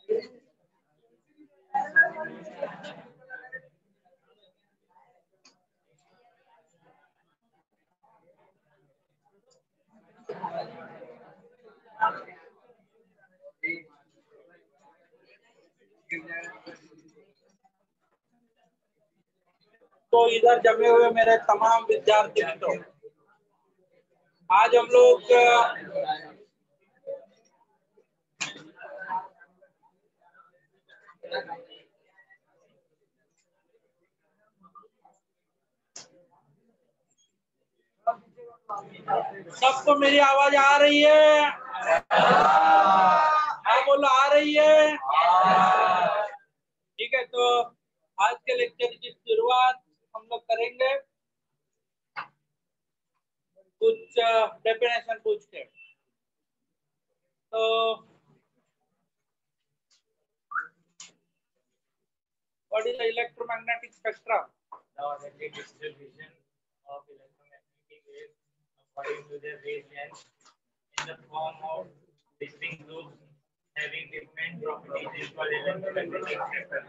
तो इधर जमे हुए मेरे तमाम विद्यार्थी मित्रों, आज हम लोग सबको मेरी आवाज आ रही है? हाँ बोलो, आ रही है? ठीक है, तो आज के लेक्चर की शुरुआत हम लोग करेंगे कुछ डेफिनेशन पूछ के। तो what is the electromagnetic spectrum? The distribution of electromagnetic waves according to their wavelength in the form of distinct groups having different properties is called electromagnetic spectrum.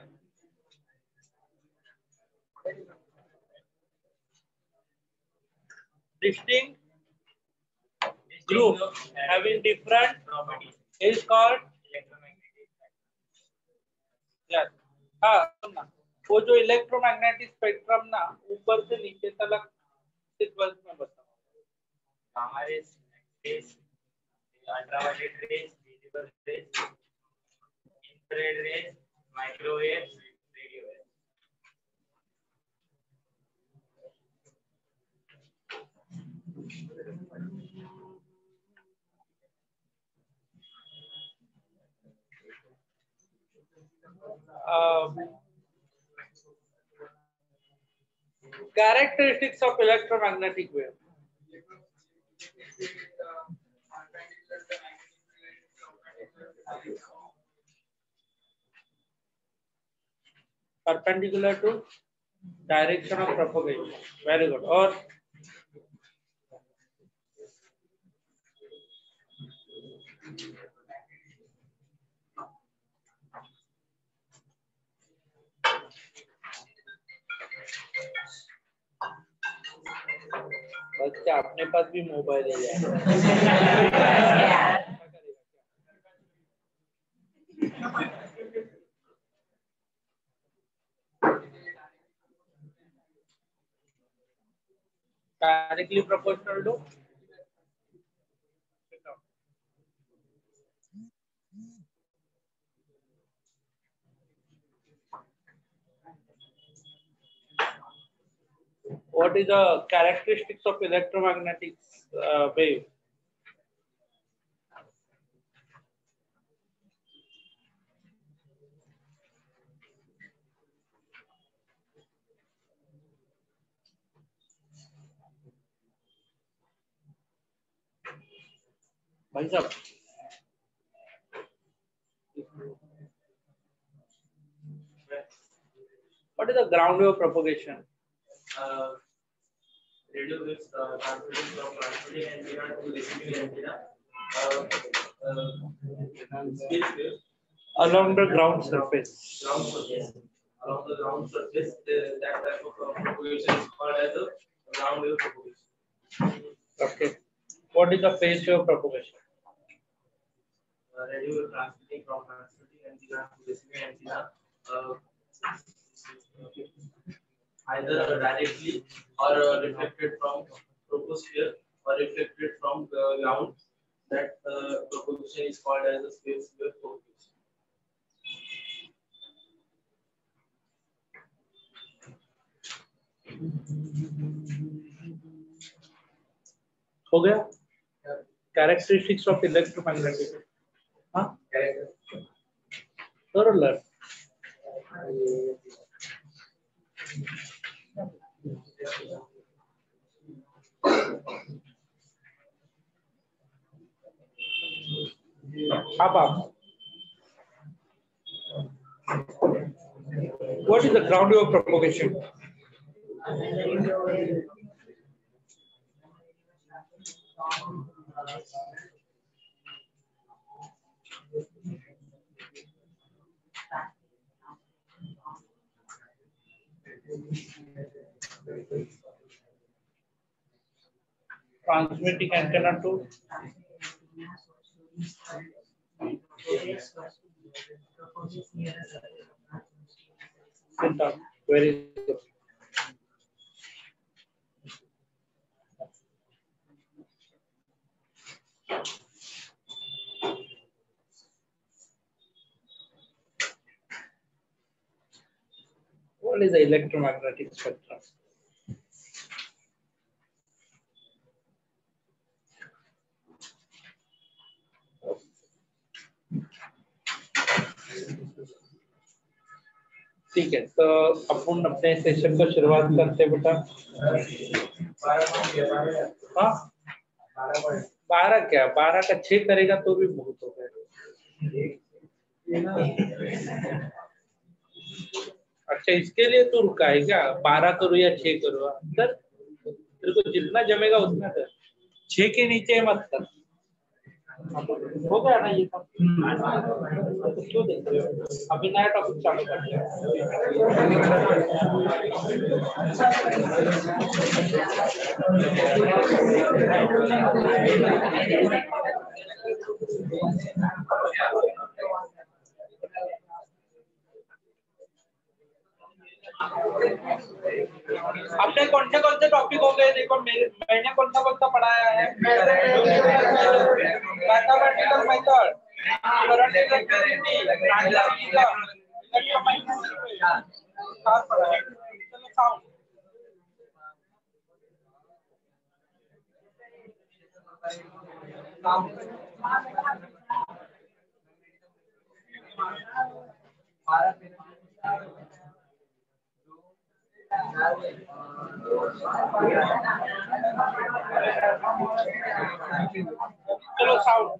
Distinct group having different properties is called electromagnetic spectrum. yes. हाँ सुनना, वो जो electromagnetic spectrum ना ऊपर से नीचे तक sequence में बताओ। Gamma rays, X-rays, ultraviolet rays, visible rays, infrared rays, microwaves, radio waves. Characteristics of electromagnetic wave. Perpendicular to direction of propagation. Very good. और बच्चा अपने पास भी मोबाइल है यार। Directly proportional to what is the characteristics of electromagnetic wave? भाई साहब, what is the ground wave propagation? Radio waves transmitting from transmitting antenna to receiving antenna. Space waves Along the ground surface. ground surface. Along the ground surface, that type of propagation is called as a ground wave propagation. Okay. What is the phase wave propagation? Radio wave transmitting from transmitting antenna to receiving antenna, either directly or reflected from troposphere or reflected from the ground. That propagation is called as a space wave propagation. हो गया? Characteristics of electromagnetic. हाँ? थोड़ा लड़। अब आप what is the ground wave propagation? Transmitting antenna to center. Very good. What is the electromagnetic spectrum? ठीक है, तो अपन अपने सेशन को शुरुआत करते हैं बेटा। हाँ 12 क्या, 12 का 6 करेगा तो भी बहुत हो गया। अच्छा इसके लिए तू रुका है क्या? 12 करो या 6 करो, अंदर तेरे को जितना जमेगा उतना कर, 6 के नीचे मत कर। हो गया ना ये सब? तो क्यों देख रहे हो? अभी नया टॉपिक चालू करते हैं। आपने कौन से टॉपिक हो गए? देखो मैंने कौन सा पढ़ाया है? मैथमेटिकल मेथड, करंट इलेक्ट्रिसिटी, चलो साउंड।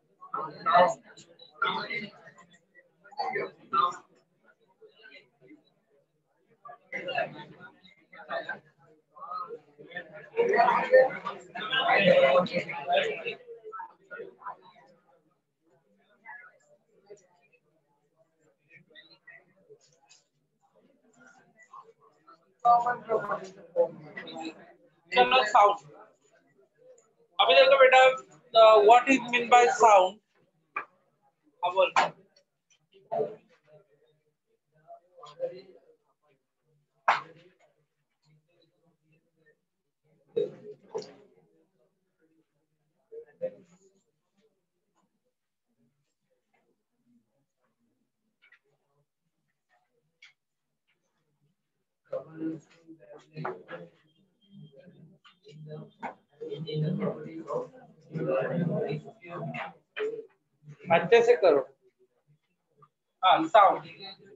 चलो साउंड। अभी देखो बेटा, what is mean by sound? अब अच्छे से करो। हाँ साउंड।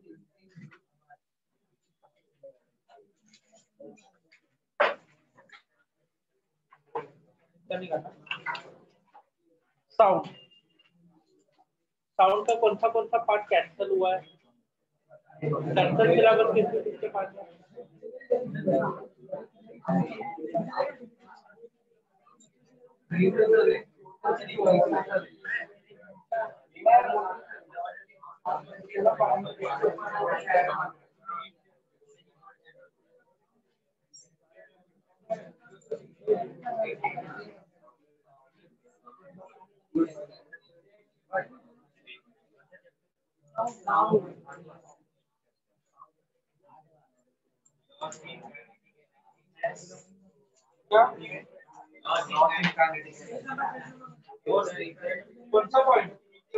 साउंड, साउंड का कौन सा पार्ट कैंसिल हुआ है? कैंसिल सिलेबस किसके पास है? कौन सा पॉइंट?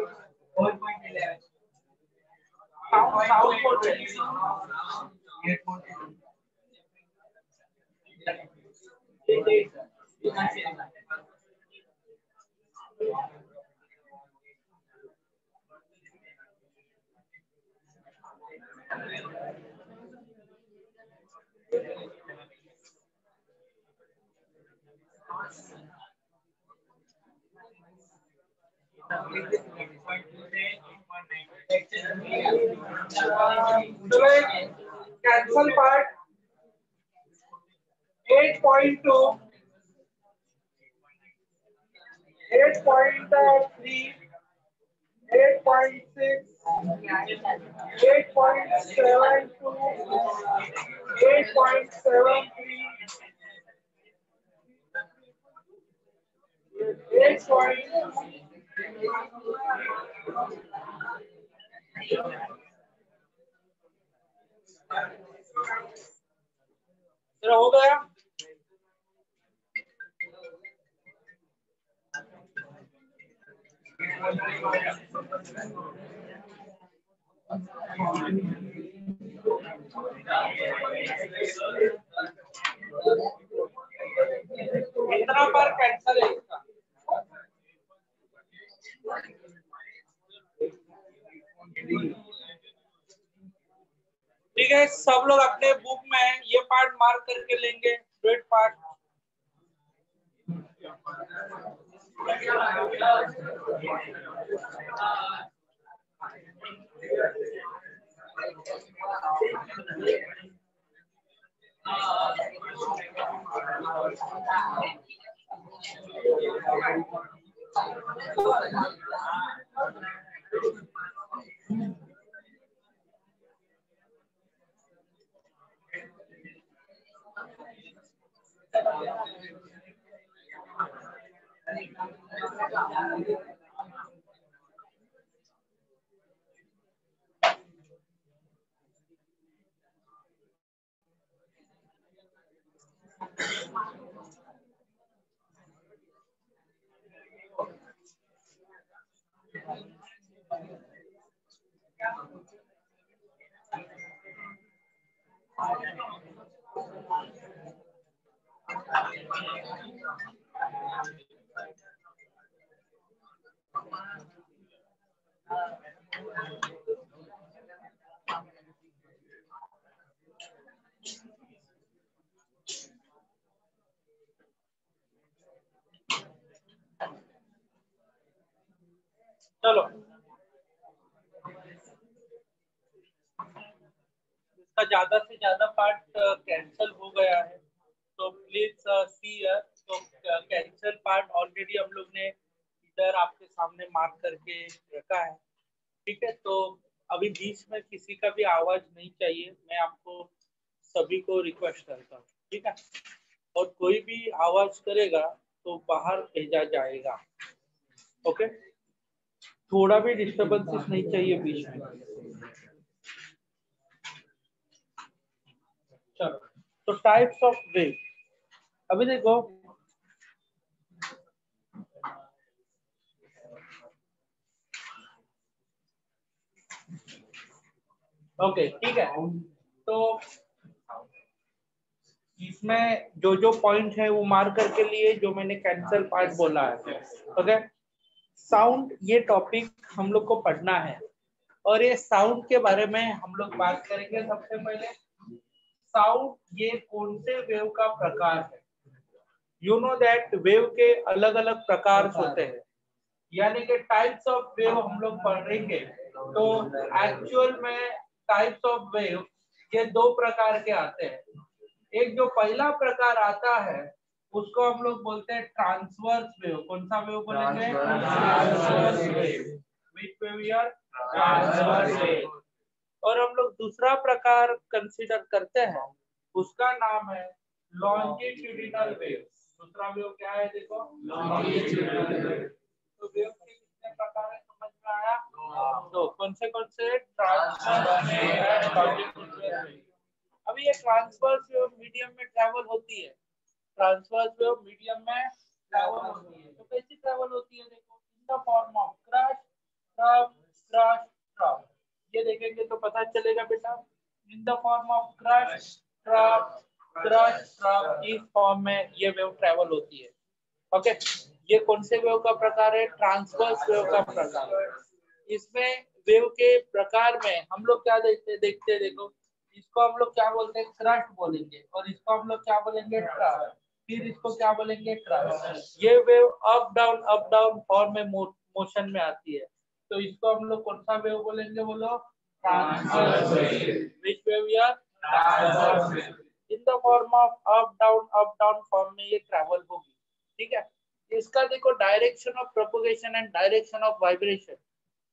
Cancel part 8.2, 8.3, 8.6, 8.72, 8.73, 8. तेरा हो गया? कितना बार कैंसल है इसका? ठीक है, सब लोग अपने बुक में ये पार्ट मार्क करके लेंगे, फ्लूइड पार्ट। चलो, इसका ज्यादा से ज्यादा पार्ट कैंसिल हो गया है, तो प्लीज सी। तो कैंसिल पार्ट ऑलरेडी हम लोग ने इधर आपके सामने मार्क करके रखा है। ठीक है, तो अभी बीच में किसी का भी आवाज नहीं चाहिए, मैं आपको सभी को रिक्वेस्ट करता हूँ। ठीक है, और कोई भी आवाज करेगा तो बाहर भेजा जाएगा। ओके, थोड़ा भी डिस्टर्बेंसेस नहीं चाहिए बीच में। चलो, तो टाइप्स ऑफ वेव अभी देखो। ओके, ठीक है, तो इसमें जो जो पॉइंट है वो मार्क करके लिए, जो मैंने कैंसल पार्ट बोला है। ओके, साउंड ये टॉपिक हम लोग को पढ़ना है, और ये साउंड के बारे में हम लोग बात करेंगे। सबसे पहले साउंड ये कौन से वेव का प्रकार है। यू नो दैट वेव के अलग अलग प्रकार होते हैं, यानी कि टाइप्स ऑफ वेव हम लोग पढ़ेंगे। तो एक्चुअल में टाइप्स ऑफ वेव ये दो प्रकार के आते हैं। एक जो पहला प्रकार आता है उसको हम लोग बोलते हैं ट्रांसवर्स वेव। कौन सा वेव बोलेंगे? Transverse wave. व्हिच वेव यार? Transverse wave. और हम लोग दूसरा प्रकार कंसीडर करते हैं, उसका नाम है लॉन्जिट्यूडिनल वेव। दूसरा वेव क्या है? देखो, लॉन्जिट्यूडिनल वेव। तो वेव के कितने प्रकार है समझ में आया? तो कौन से transverse wave and longitudinal wave. अभी ये ट्रांसवर्स वेव मीडियम में ट्रैवल होती है। ट्रांसवर्स वेव मीडियम में ट्रैवल होती है। तो कैसी ट्रैवल होती है? देखो, in the form of crest, trough, crest, trough. ये देखेंगे तो पता चलेगा बेटा। In the form of crest, trough, crest, trough, इस फॉर्म में ये वेव ट्रैवल होती है। ओके, ये कौन से वेव का प्रकार है? ट्रांसवर्स वेव का प्रकार है। इसमें वेव के प्रकार में हम लोग क्या देखते हैं, देखो, इसको हम लोग क्या बोलते हैं? क्रस्ट बोलेंगे, और इसको हम लोग क्या बोलेंगे? ट्रफ। फिर इसको क्या बोलेंगे? ट्रफ। ये वेव अप डाउन फॉर्म में मोशन में आती है, तो इसको हम लोग कौन सा वेव बोलेंगे? बोलो, ट्रांसवर्स वेव। व्हिच वेव यार? Transverse wave. In the form of up down form में ये ट्रैवल होगी। ठीक है, इसका देखो direction of propagation and direction of vibration,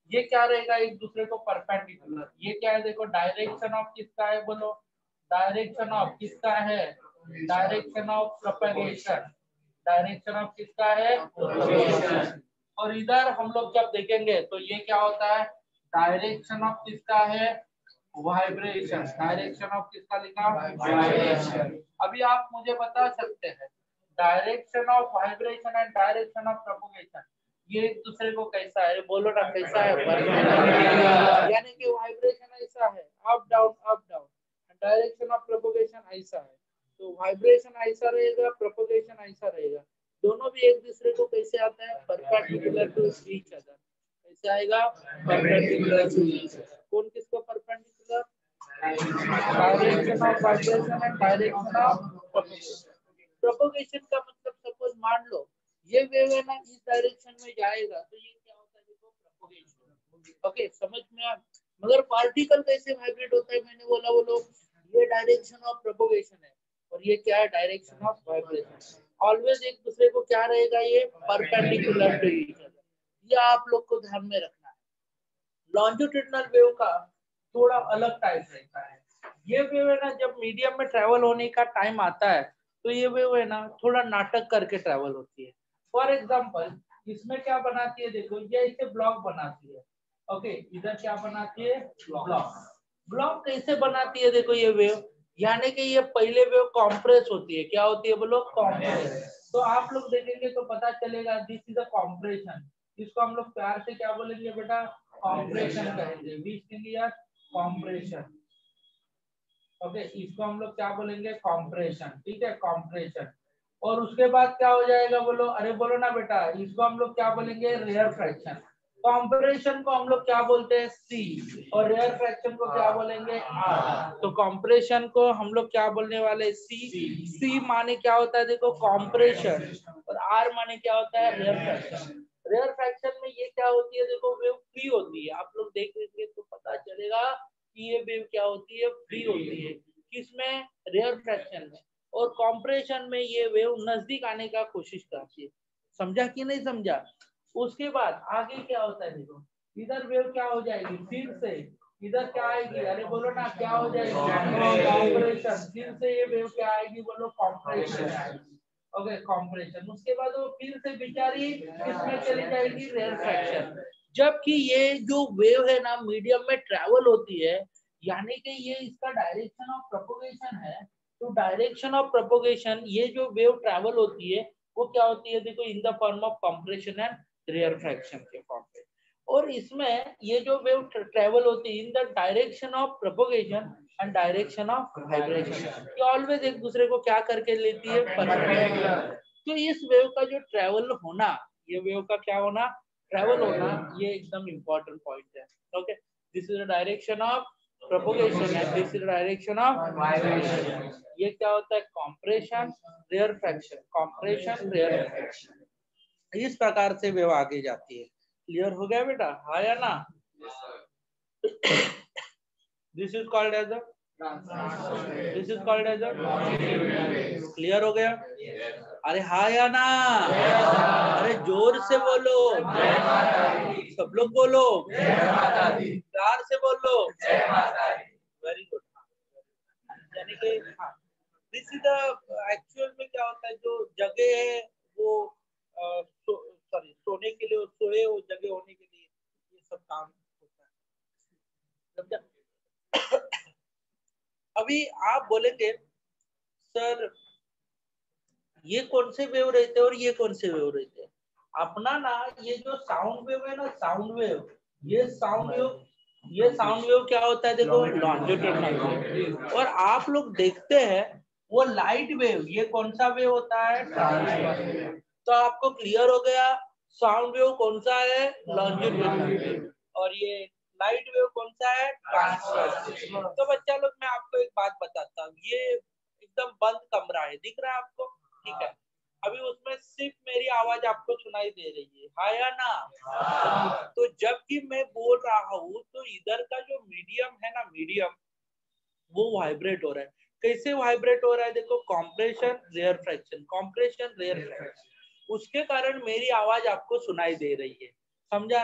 ये क्या रहेगा, एक दूसरे को परपेंडिकुलर। ये क्या है देखो, डायरेक्शन ऑफ किसका है बोलो, डायरेक्शन ऑफ किसका है, direction of propagation, direction of किसका है, प्रोपेगेशन। और इधर हम लोग जब देखेंगे तो ये क्या होता है, डायरेक्शन ऑफ किसका है, वाइब्रेशन। डायरेक्शन ऑफ किसका लिखा, वाइब्रेशन। अभी आप मुझे बता सकते हैं direction of vibration and direction of propagation ये एक दूसरे को कैसा है, बोलो ना कैसा है, यानी कि वाइब्रेशन ऐसा है up down up down, direction of propagation ऐसा है, तो वाइब्रेशन ऐसा रहेगा, प्रोपेगेशन ऐसा रहेगा, दोनों भी एक दूसरे को कैसे आता है, परपेंडिकुलर टू ईच अदर। कैसे आएगा, परपेंडिकुलर टू ईच अदर। कौन किसको perpendicular, direction of vibration and direction of propagation. Propagation का मतलब सपोज मान लो ये वेव है ना इस डायरेक्शन में जाएगा तो ये क्या होता है देखो, प्रोपेगेशन। ओके, समझ में आ। मगर पार्टिकल कैसे वाइब्रेट होता है, मैंने बोला वो लोग, ये डायरेक्शन ऑफ प्रोपेगेशन है और ये क्या है, डायरेक्शन ऑफ वाइब्रेशन। ऑलवेज एक दूसरे को क्या रहेगा, ये परपेंडिकुलर टू ईच अदर। ये आप लोग को ध्यान में रखना है। लॉन्जिट्यूडिनल वेव का थोड़ा अलग टाइप रहता है। ये वेव है ना जब मीडियम में ट्रेवल होने का टाइम आता है तो ये वेव है ना थोड़ा नाटक करके ट्रेवल होती है। फॉर एग्जांपल इसमें क्या बनाती है देखो, ये इसे ब्लॉक बनाती है। ओके, इधर क्या बनाती है, ब्लॉक। ब्लॉक कैसे बनाती है देखो ये वेव, यानी कि ये पहले वेव कॉम्प्रेस होती है। क्या होती है बोलो, कॉम्प्रेस। तो आप लोग देखेंगे तो पता चलेगा दिस इज अ कॉम्प्रेशन। इसको हम लोग प्यार से क्या बोलेंगे बेटा, कॉम्प्रेशन कहेंगे। कॉम्प्रेशन। ओके, इसको हम लोग क्या बोलेंगे, कॉम्प्रेशन। ठीक है, कॉम्प्रेशन। और उसके बाद क्या हो जाएगा बोलो, अरे बोलो ना बेटा, इसको हम लोग क्या बोलेंगे, रेयर फ्रैक्शन। कॉम्प्रेशन को हम लोग क्या बोलते हैं, सी, और रेयर फ्रैक्शन को क्या बोलेंगे, आर। तो कॉम्प्रेशन को हम लोग क्या बोलने वाले, सी। सी माने क्या होता है देखो, कॉम्प्रेशन, और आर माने क्या होता है, रेयर फ्रैक्शन। रेयर फ्रैक्शन में ये क्या होती है देखो, वेव फ्री होती है। आप लोग देख लीजिए तो पता चलेगा कि ये वेव क्या होती है, फ्री होती है। किसमें, रेयर फ्रैक्शन में। और कॉम्प्रेशन में ये वेव नजदीक आने का कोशिश करती है। समझा कि नहीं समझा। उसके बाद आगे क्या होता है देखो, इधर वेव क्या हो जाएगी, फिर से इधर क्या आएगी, अरे बोलो ना क्या हो जाएगी, कॉम्प्रेशन। फिर से ये वेव क्या आएगी बोलो, कॉम्प्रेशन आएगी। Okay, compression. उसके बाद वो फिर से बेचारी किसमें चली जाएगी, रेयर फ्रैक्शन। जबकि ये जो वेव है ना मीडियम में ट्रेवल होती है, यानी कि ये इसका डायरेक्शन ऑफ प्रोपगेशन है। तो डायरेक्शन ऑफ प्रोपगेशन, ये जो वेव ट्रेवल होती है वो क्या होती है देखो, in the form of compression and rarefaction के फॉर्म पे। और इसमें ये जो वेव ट्रेवल होती है in the direction of propagation and direction of vibration, ये ऑलवेज एक दूसरे को क्या करके लेती है, परपेंडिकुलर। तो इस वेव का जो ट्रेवल होना, ये वेव का क्या होना, ट्रेवल होना, ये एकदम इंपॉर्टेंट पॉइंट है। Okay, this is the direction of propagation and this is the direction of vibration. ये क्या होता है, compression, rarefaction, compression, rarefaction. इस प्रकार से वेव आगे जाती है। क्लियर हो गया बेटा, हाँ या ना। This is called as a, this is called as a, clear हो गया। अरे हाँ या ना, अरे जोर से बोलो, सब लोग बोलो, प्यार से बोलो, वेरी गुड। यानी कि हाँ, दिस इज द एक्चुअल में क्या होता है, जो जगह है वो सॉरी सोने के लिए, सोए वो जगह होने के लिए ये सब काम होता है। समझा। अभी आप बोलेंगे सर ये कौन से वेव रहते हैं और ये कौन से वेव रहते हैं। अपना ना ये जो साउंड वेव है ना, साउंड वेव, ये साउंड वेव, ये साउंड वेव क्या होता है देखो, लॉन्जिट्यूडिनल वेव। और आप लोग देखते हैं वो लाइट वेव, ये कौन सा वेव होता है, ट्रांसवर्स वेव। तो आपको क्लियर हो गया साउंड वेव कौन सा है, लॉन्जिट्यूडिनल वेव, और ये लाइट वेव कौन सा है, ट्रांसवर्स वेव। तो बच्चा लोग मैं आपको एक बात बताता हूँ, ये एकदम बंद कमरा है, दिख रहा है आपको, ठीक है। अभी उसमें सिर्फ मेरी आवाज आपको सुनाई दे रही है, हाँ या ना। तो जब कि मैं बोल रहा हूँ तो इधर का जो मीडियम है ना, मीडियम वो वाइब्रेट हो रहा है। कैसे वाइब्रेट हो रहा है देखो, compression, rarefaction, compression, rarefaction, उसके कारण मेरी आवाज आपको सुनाई दे रही है। समझा ना।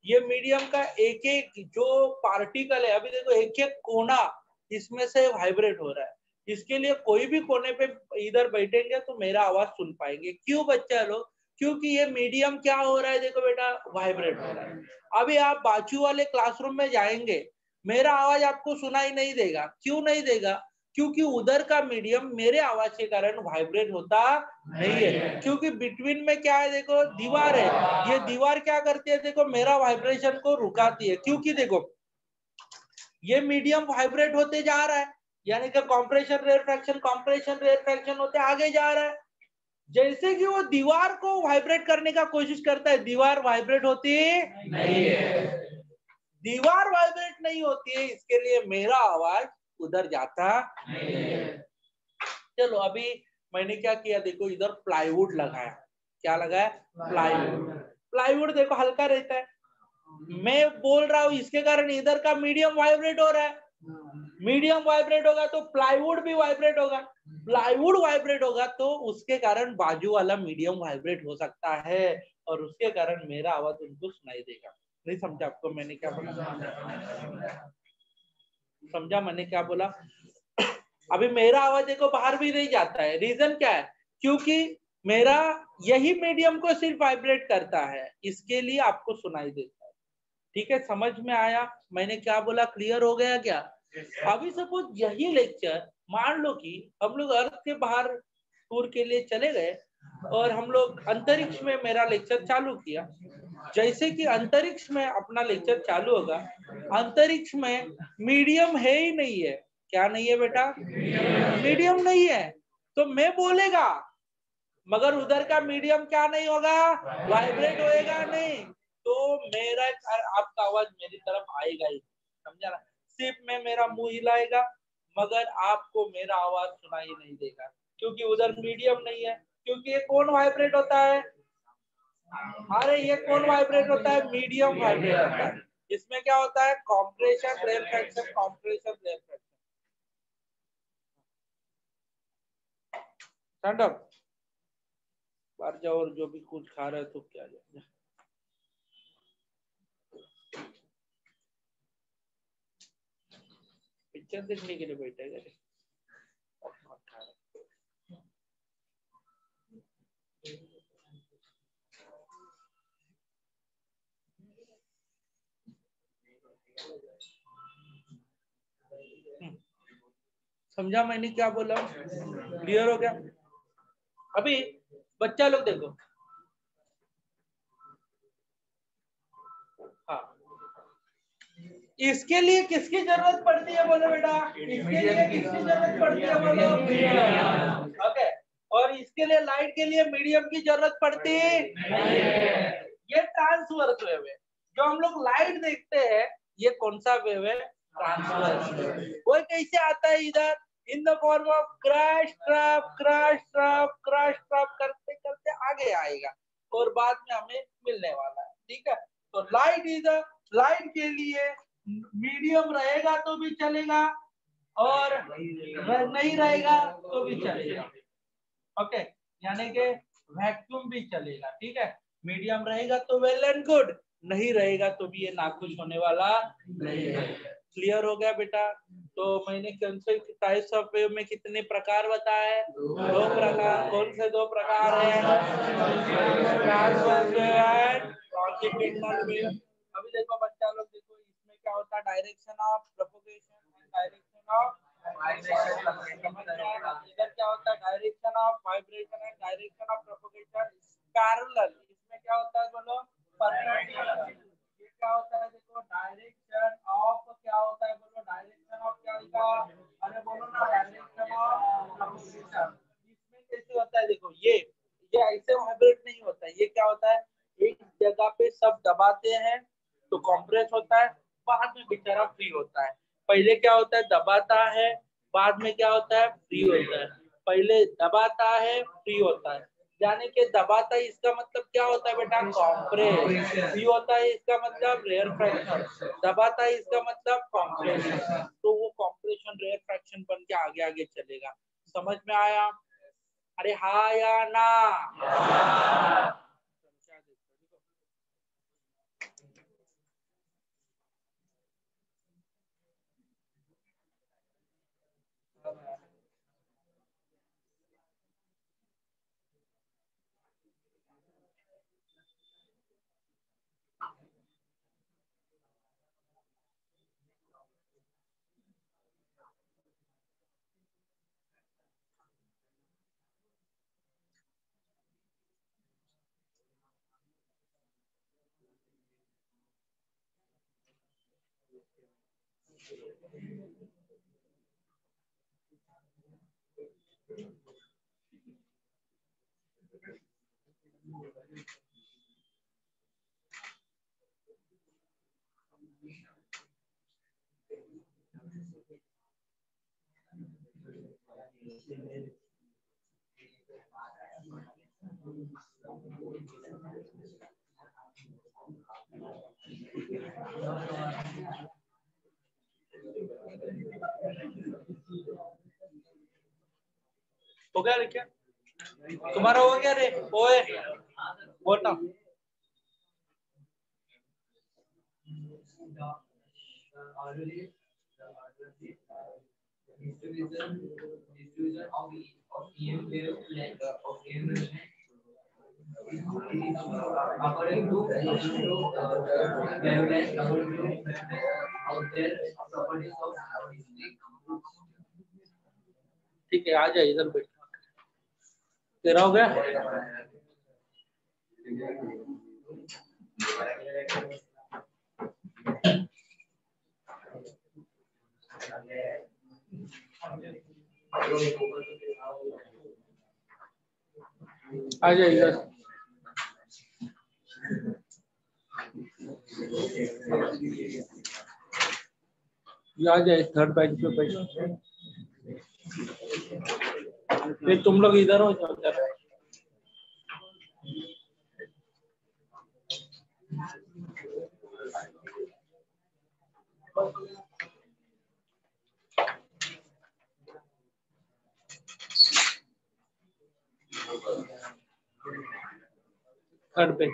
ये मीडियम का एक एक जो पार्टिकल है, अभी देखो एक एक कोना इसमें से वाइब्रेट हो रहा है। इसके लिए कोई भी कोने पे इधर बैठेंगे तो मेरा आवाज सुन पाएंगे। क्यों बच्चा लोग? क्योंकि ये मीडियम क्या हो रहा है, देखो बेटा, वाइब्रेट हो रहा है। अभी आप बाजू वाले क्लासरूम में जाएंगे, मेरा आवाज आपको सुनाई नहीं देगा। क्यों नहीं देगा? क्योंकि उधर का मीडियम मेरे आवाज के कारण वाइब्रेट होता नहीं है। क्योंकि बिटवीन में क्या है, देखो दीवार है। ये दीवार क्या करती है, देखो मेरा वाइब्रेशन को रुकाती है। क्योंकि देखो ये मीडियम वाइब्रेट होते जा रहा है, यानी कि कंप्रेशन रेयर फ्रैक्शन होते आगे जा रहा है। जैसे कि वो दीवार को वाइब्रेट करने का कोशिश करता है, दीवार वाइब्रेट होती नहीं है। दीवार वाइब्रेट नहीं होती है, इसके लिए मेरा आवाज उधर जाता नहीं है। चलो अभी मैंने क्या किया, देखो इधर प्लाईवुड लगाया। क्या लगाया? प्लाईवुड। प्लाईवुड देखो हल्का रहता है। मैं बोल रहा हूँ इसके कारण इधर का मीडियम वाइब्रेट हो रहा है। मीडियम वाइब्रेट होगा तो प्लाईवुड भी वाइब्रेट होगा। प्लाईवुड वाइब्रेट होगा तो उसके कारण बाजू वाला मीडियम वाइब्रेट हो सकता है, और उसके कारण मेरा आवाज उनको सुनाई देगा। नहीं समझा आपको मैंने क्या बोला? समझा मैंने क्या बोला? अभी मेरा आवाज देखो बाहर भी नहीं जाता है। रीजन क्या है? क्योंकि मेरा यही मीडियम को सिर्फ वाइब्रेट करता है, इसके लिए आपको सुनाई देता है। ठीक है, समझ में आया मैंने क्या बोला? क्लियर हो गया क्या? अभी सपोज यही लेक्चर, मान लो कि हम लोग अर्थ के बाहर टूर के लिए चले गए और हम लोग अंतरिक्ष में मेरा लेक्चर चालू किया। जैसे कि अंतरिक्ष में अपना लेक्चर चालू होगा, अंतरिक्ष में मीडियम है ही नहीं है। क्या नहीं है बेटा? मीडियम नहीं है। तो मैं बोलेगा मगर उधर का मीडियम क्या नहीं होगा? वाइब्रेट होएगा नहीं। तो मेरा आपका आवाज मेरी तरफ आएगा ही। समझा ना? सिर्फ मैं मेरा मुंह हिलाएगा मगर आपको मेरा आवाज सुनाई नहीं देगा, क्योंकि उधर मीडियम नहीं है। क्योंकि ये कौन वाइब्रेट होता है? अरे ये कौन वाइब्रेट होता है? मीडियम वाइब्रेट होता है। इसमें क्या होता है? Compression rarefaction, compression rarefaction. Stand up, बाहर जाओ और जो भी कुछ खा रहे हो तो क्या जाए। पिक्चर देखने के लिए बैठे गए। समझा मैंने क्या बोला? क्लियर हो गया? अभी बच्चा लोग देखो, हाँ, इसके लिए किसकी जरूरत पड़ती है बोलो बेटा? इसके लिए किसकी जरूरत पड़ती है बोलो? ओके। और इसके लिए लाइट के लिए मीडियम की जरूरत पड़ती है। ये ट्रांसवर्स वेव है। जो हम लोग लाइट देखते हैं ये कौन सा वेव है? Transverse wave. वो कैसे आता है इधर? In the form of crest trough, crest trough, crest trough करते करते आगे आएगा और बाद में हमें मिलने वाला है। ठीक है, तो लाइट इधर, लाइट के लिए मीडियम रहेगा तो भी चलेगा और नहीं रहेगा तो भी चलेगा। ओके, यानी कि वैक्यूम भी चलेगा। ठीक है, मीडियम रहेगा तो वेल एंड गुड, नहीं रहेगा तो भी ये नाखुश होने वाला नहीं है। क्लियर हो गया बेटा? तो मैंने कौन से टाइप्स ऑफ वेव में कितने प्रकार बताए? 2 प्रकार। कौन से 2 प्रकार है? Transverse wave and longitudinal wave. अभी देखो बच्चा लोग, देखो इसमें क्या होता है? Direction of propagation and direction of vibration. इधर क्या होता है? Direction of vibration and direction of propagation parallel. इसमें क्या होता है बोलो? परपेंडिकुलर। ये क्या होता है? देखो डायरेक्शन ऑफ, क्या होता है बोलो? डायरेक्शन ऑफ क्या लिखा? अरे बोलो ना, डायरेक्शन ऑफ प्रोपगेशन। इसमें कैसे होता है? देखो ये ऐसे वाइब्रेट नहीं होता है। ये क्या होता है? एक जगह पे सब दबाते हैं तो कंप्रेस होता है, बाद में बेचारा फ्री होता है। पहले क्या होता है? दबाता है, बाद में क्या होता है? फ्री होता है। पहले दबाता है, फ्री होता है। यानी कि दबाता है इसका मतलब क्या होता है बेटा? कॉम्प्रेस। फ्री होता है इसका मतलब रेयर फ्रैक्शन। दबाता है इसका मतलब कॉम्प्रेशन। तो वो कॉम्प्रेशन रेयर फ्रैक्शन बन के आगे आगे चलेगा। समझ में आया? अरे हाँ या ना? हो गया रे क्या? तुम्हारा हो गया रे? ओए बोल ना। distribution of EM wave according to wavelength according to out there properties of ठीक है, आ जाए इधर बैठ। तेरा हो गया? आ जाए इधर। आ जाए थर्ड बेंच पे बैठ। फिर तुम लोग इधर हो जाओ जरा। Third bench.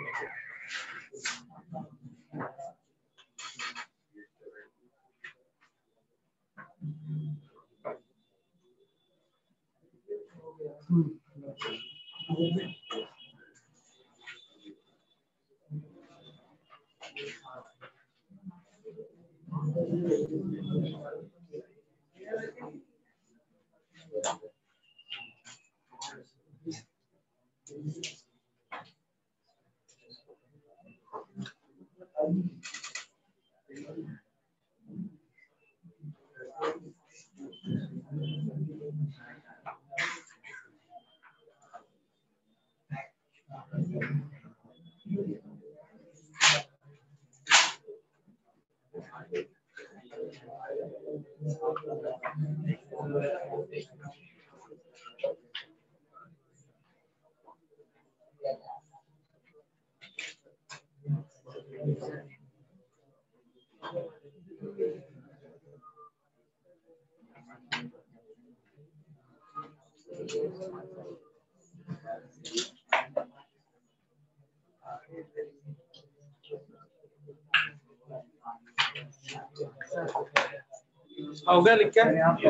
हो गया लिख क्या?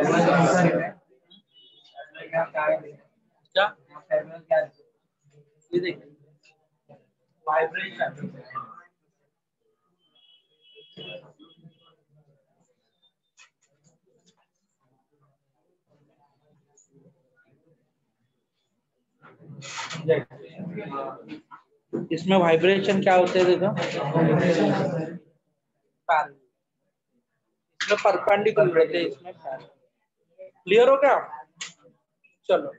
ये देख वाइब्रेशन। इसमें वाइब्रेशन क्या होते हैं देखो। इसमें परपेंडिकुलर रहते हैं, इसमें क्लियर हो क्या? चलो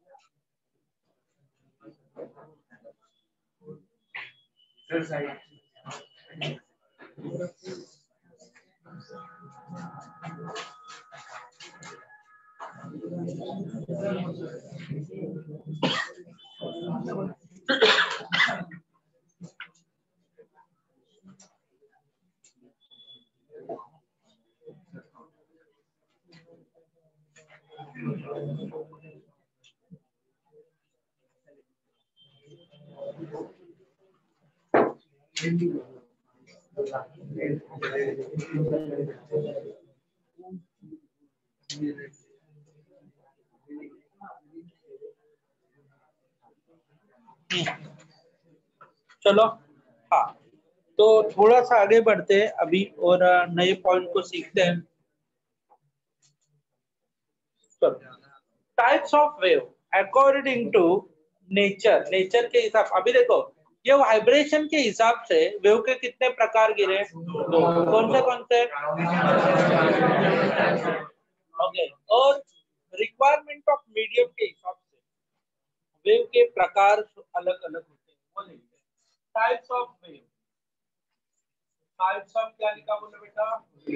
चलो हाँ, तो थोड़ा सा आगे बढ़ते हैं अभी और नए पॉइंट को सीखते हैं। Types of wave according to nature. Nature के हिसाब, अभी देखो ये वाइब्रेशन के हिसाब से वेव के कितने प्रकार गिरे? दो। कौन से? ओके। और रिक्वायरमेंट ऑफ मीडियम के हिसाब से वेव के प्रकार अलग अलग होते हैं। वो लिखते हैं types of wave. Types of क्या लिखा बोले बेटा?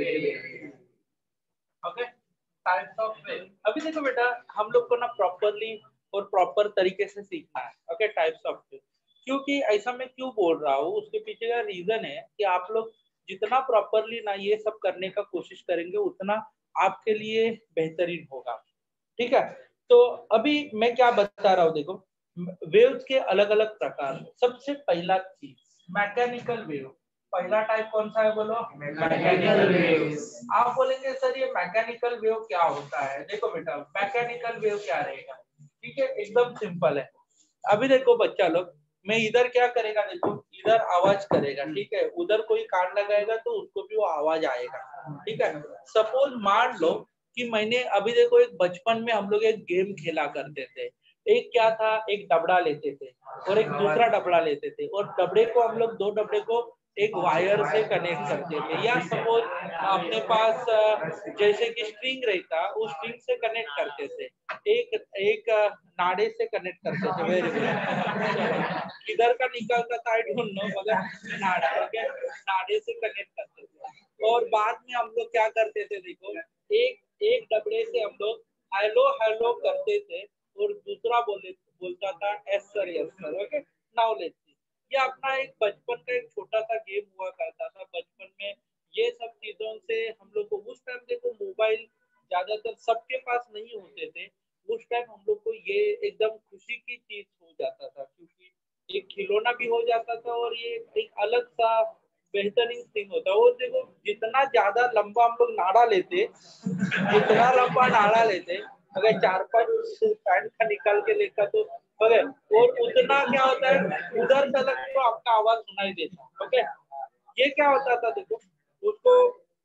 Okay, types of wave. अभी देखो बेटा, हम लोग को ना प्रॉपरली और प्रॉपर तरीके से सीखना है। Okay, types of wave. क्योंकि ऐसा मैं क्यों बोल रहा हूँ, उसके पीछे का रीजन है कि आप लोग जितना प्रॉपरली ना ये सब करने का कोशिश करेंगे उतना आपके लिए बेहतरीन होगा। ठीक है, तो अभी मैं क्या बता रहा हूँ, देखो वेव्स के अलग अलग प्रकार। सबसे पहला चीज मैकेनिकल वेव। पहला टाइप कौन सा है बोलो? Mechanical wave. आप बोलेंगे सर ये मैकेनिकल वेव क्या होता है? देखो बेटा, मैकेनिकल वेव क्या रहेगा, ठीक है, एकदम सिंपल है। अभी देखो बच्चा लोग, मैं इधर क्या करेगा, देखो इधर आवाज करेगा, ठीक है, उधर कोई कान लगाएगा तो उसको भी वो आवाज आएगा। ठीक है, सपोज मान लो कि मैंने अभी देखो, एक बचपन में हम लोग एक गेम खेला करते थे। एक क्या था, एक डबड़ा लेते थे और एक दूसरा डबड़ा लेते थे, और डबड़े को हम लोग, दो डबड़े को एक वायर से कनेक्ट करते थे, या सपोज अपने पास जैसे कि स्ट्रिंग रहता, उस स्ट्रिंग से कनेक्ट करते थे, एक एक नाड़े से कनेक्ट करते थे। Very good. किधर का निकलता था आई डोंट नो, मगर नाड़ा, ओके, नाड़े से कनेक्ट करते थे। और बाद में हम लोग क्या करते थे, देखो एक एक डबड़े से हम लोग हेलो हेलो करते थे और दूसरा बोलता था yes sir. Okay, now let's see. ये अपना एक बचपन का एक छोटा सा गेम हुआ करता था बचपन में। ये सब चीजों से हम लोग को उस टाइम, देखो मोबाइल ज्यादातर सबके पास नहीं होते थे, उस टाइम हम लोग को ये एकदम खुशी की चीज हो जाता था, क्योंकि एक खिलौना भी हो जाता था और ये एक अलग सा बेहतरीन थिंग होता। और देखो जितना ज्यादा लंबा हम लोग नाड़ा लेते, जितना लंबा नाड़ा लेते, अगर 4-5 पैंट का निकाल के लेकर तो ओके, और उतना क्या होता है, उधर तक तो आपका आवाज सुनाई देता। ओके, ये क्या होता था देखो उसको।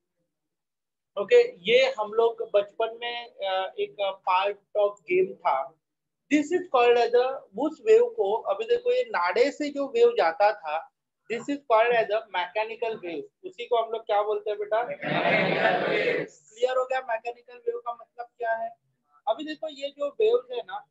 ओके, ये हम लोग बचपन में एक पार्ट ऑफ गेम था। दिस इज कॉल्ड एज उस वेव को, अभी देखो ये नाड़े से जो वेव जाता था, this is called as a mechanical wave. उसी को हम लोग क्या बोलते हैं बेटा? क्लियर हो गया मैकेनिकल वेव का मतलब क्या है? अभी देखो ये जो वेव्स है ना,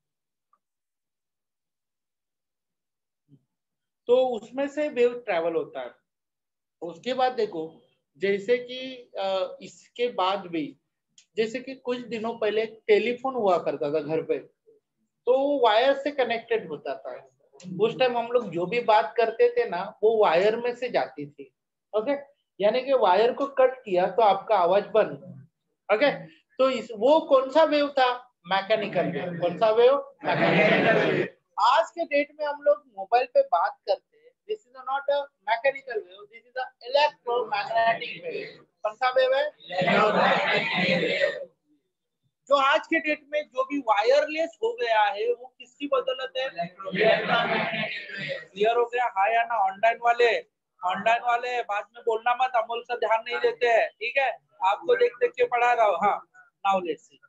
तो उसमें से वेव ट्रेवल होता है। उसके बाद देखो, जैसे कि इसके बाद भी, जैसे कि कुछ दिनों पहले टेलीफोन हुआ करता था घर पे, तो वायर से कनेक्टेड होता था। उस टाइम हम लोग जो भी बात करते थे ना, वो वायर में से जाती थी। ओके, यानी कि वायर को कट किया तो आपका आवाज बंद। ओके, तो इस वो कौन सा वेव था? Mechanical wave. कौन सा वेव? Mechanical wave. आज के डेट में हम लोग मोबाइल पे बात करते हैं, this is not a mechanical wave, this is a electromagnetic wave. कौन सा वेव है? जो आज के डेट में जो भी वायरलेस हो गया है, वो किसकी बदौलत है? क्लियर हो गया? हाँ या ना? ऑनलाइन वाले बाद में बोलना मत, अमोल सर ध्यान नहीं देते हैं, ठीक है, आपको देख देख के पढ़ा रहा हूँ। हाँ, नाउ लेट्स सी।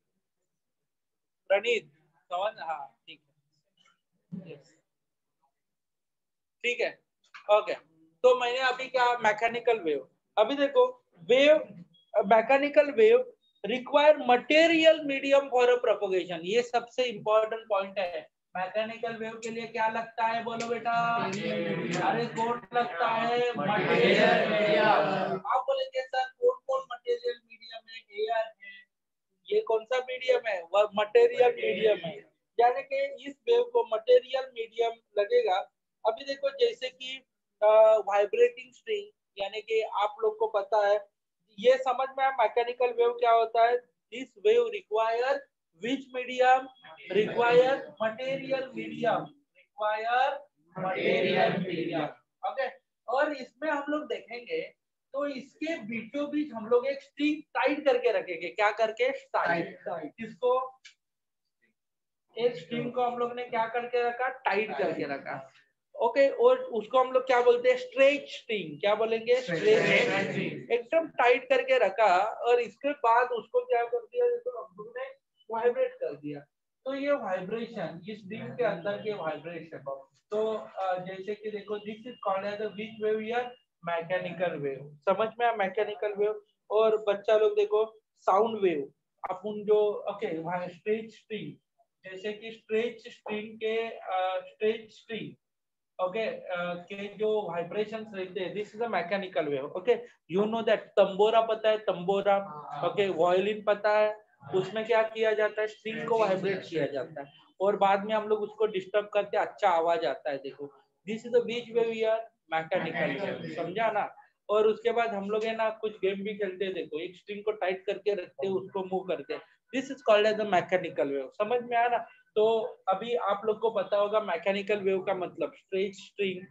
प्रणीत समझ? हाँ, ठीक है, ठीक है, ओके। तो मैंने अभी क्या, मैकेनिकल वेव। अभी देखो wave, mechanical wave require material medium for a propagation. ये सबसे इंपॉर्टेंट पॉइंट है। मैकेनिकल वेव के लिए क्या लगता है बोलो बेटा? अरे कौन लगता है? Material medium. आप बोलेंगे सर कौन कौन मटेरियल मीडियम है? एयर है, ये कौन सा मीडियम है? वह मटेरियल मीडियम है। यानी कि इस वेव को मटेरियल मीडियम लगेगा। अभी देखो जैसे कि वाइब्रेटिंग स्ट्रिंग, यानी कि आप लोग को पता है, ये समझ में आया मैकेनिकल वेव क्या होता है? This wave require which medium? Require material medium. Require material medium. Okay, और इसमें हम लोग देखेंगे तो इसके बीचों बीच हम लोग एक स्ट्रिंग टाइट करके रखेंगे। क्या करके? टाइट। इसको, एक स्ट्रिंग को हम लोग ने क्या करके रखा? टाइट करके रखा। ओके, और उसको हम लोग क्या बोलते हैं? Stretch string. क्या बोलेंगे? Stretch string. एकदम टाइट करके रखा, और इसके बाद उसको क्या कर दिया? हम लोग ने वाइब्रेट कर दिया। तो ये वाइब्रेशन, इस स्ट्रिंग के अंदर के वाइब्रेशन, तो जैसे कि देखो this is called as a which wave here, mechanical wave. समझ में आया मैकेनिकल वेव। और बच्चा लोग देखो साउंड वेव, अपन जो ओके स्ट्रेच स्ट्रिंग, जैसे कि स्ट्रेच स्ट्रिंग के स्ट्रेच स्ट्रिंग ओके के जो वाइब्रेशंस रहते हैं, this is a mechanical wave. Okay you know that tambura पता है, तंबोरा ओके वायलिन पता है, उसमें क्या किया जाता है, स्ट्रिंग को वाइब्रेट किया जाता है और बाद में हम लोग उसको डिस्टर्ब करते हैं, अच्छा आवाज आता है। देखो this is the which wave यार, मैकेनिकल वेव, समझा ना। और उसके बाद हम लोग है ना कुछ गेम भी खेलते हैं, देखो एक स्ट्रिंग को टाइट करके रखते हैं, उसको मूव करते हैं, this is called as the mechanical wave. समझ में आया ना। तो अभी आप लोग को पता होगा मैकेनिकल वेव का मतलब straight string,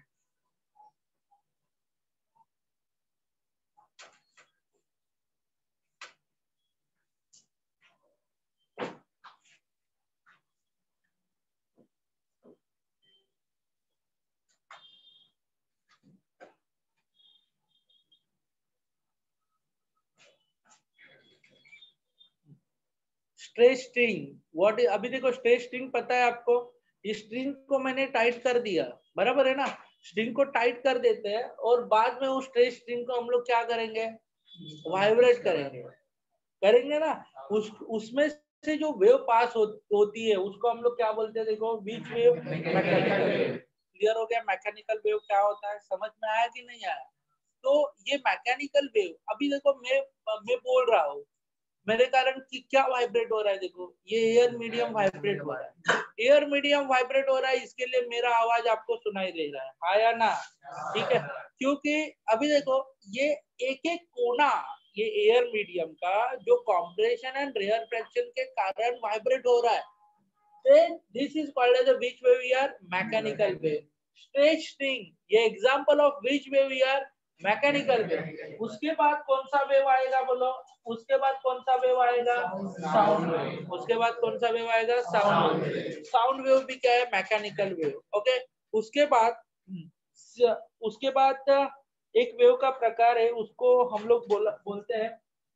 straight string what, अभी देखो स्ट्रेट स्ट्रिंग पता है आपको, इस स्ट्रिंग को मैंने टाइट कर दिया, बराबर है ना, स्ट्रिंग को टाइट कर देते हैं और बाद में उस स्ट्रेट स्ट्रिंग को हम लोग क्या करेंगे, वाइब्रेट करेंगे, करेंगे ना। उसमें से जो वेव पास होती है उसको हम लोग क्या बोलते हैं, देखो which wave, mechanical wave. Clear हो गया मैकेनिकल वेव क्या होता है, समझ में आया कि नहीं आया। तो ये मैकेनिकल वेव, अभी देखो मैं बोल रहा हूँ, मेरे कारण कि क्या वाइब्रेट हो रहा है, देखो ये एयर मीडियम वाइब्रेट हो रहा है, एयर मीडियम वाइब्रेट हो रहा है, इसके लिए मेरा आवाज आपको सुनाई दे रहा है, आया ना, ठीक है। क्योंकि अभी देखो ये एक एक कोना, ये एयर मीडियम का जो कॉम्प्रेशन एंड रेयर फ्रैक्शन के कारण वाइब्रेट हो रहा है, then this is called as a which wave here, mechanical wave। straight string, ये example of which wave here, mechanical wave. उसके बाद कौन सा वेव आएगा बोलो, उसके बाद कौन सा वेव आएगा, साउंड वेव। उसके बाद कौन सा वेव आएगा, साउंड वेव। साउंड वेव भी क्या है, मैकेनिकल वेव। ओके उसके बाद एक वेव का प्रकार है, उसको हम लोग बोलते हैं,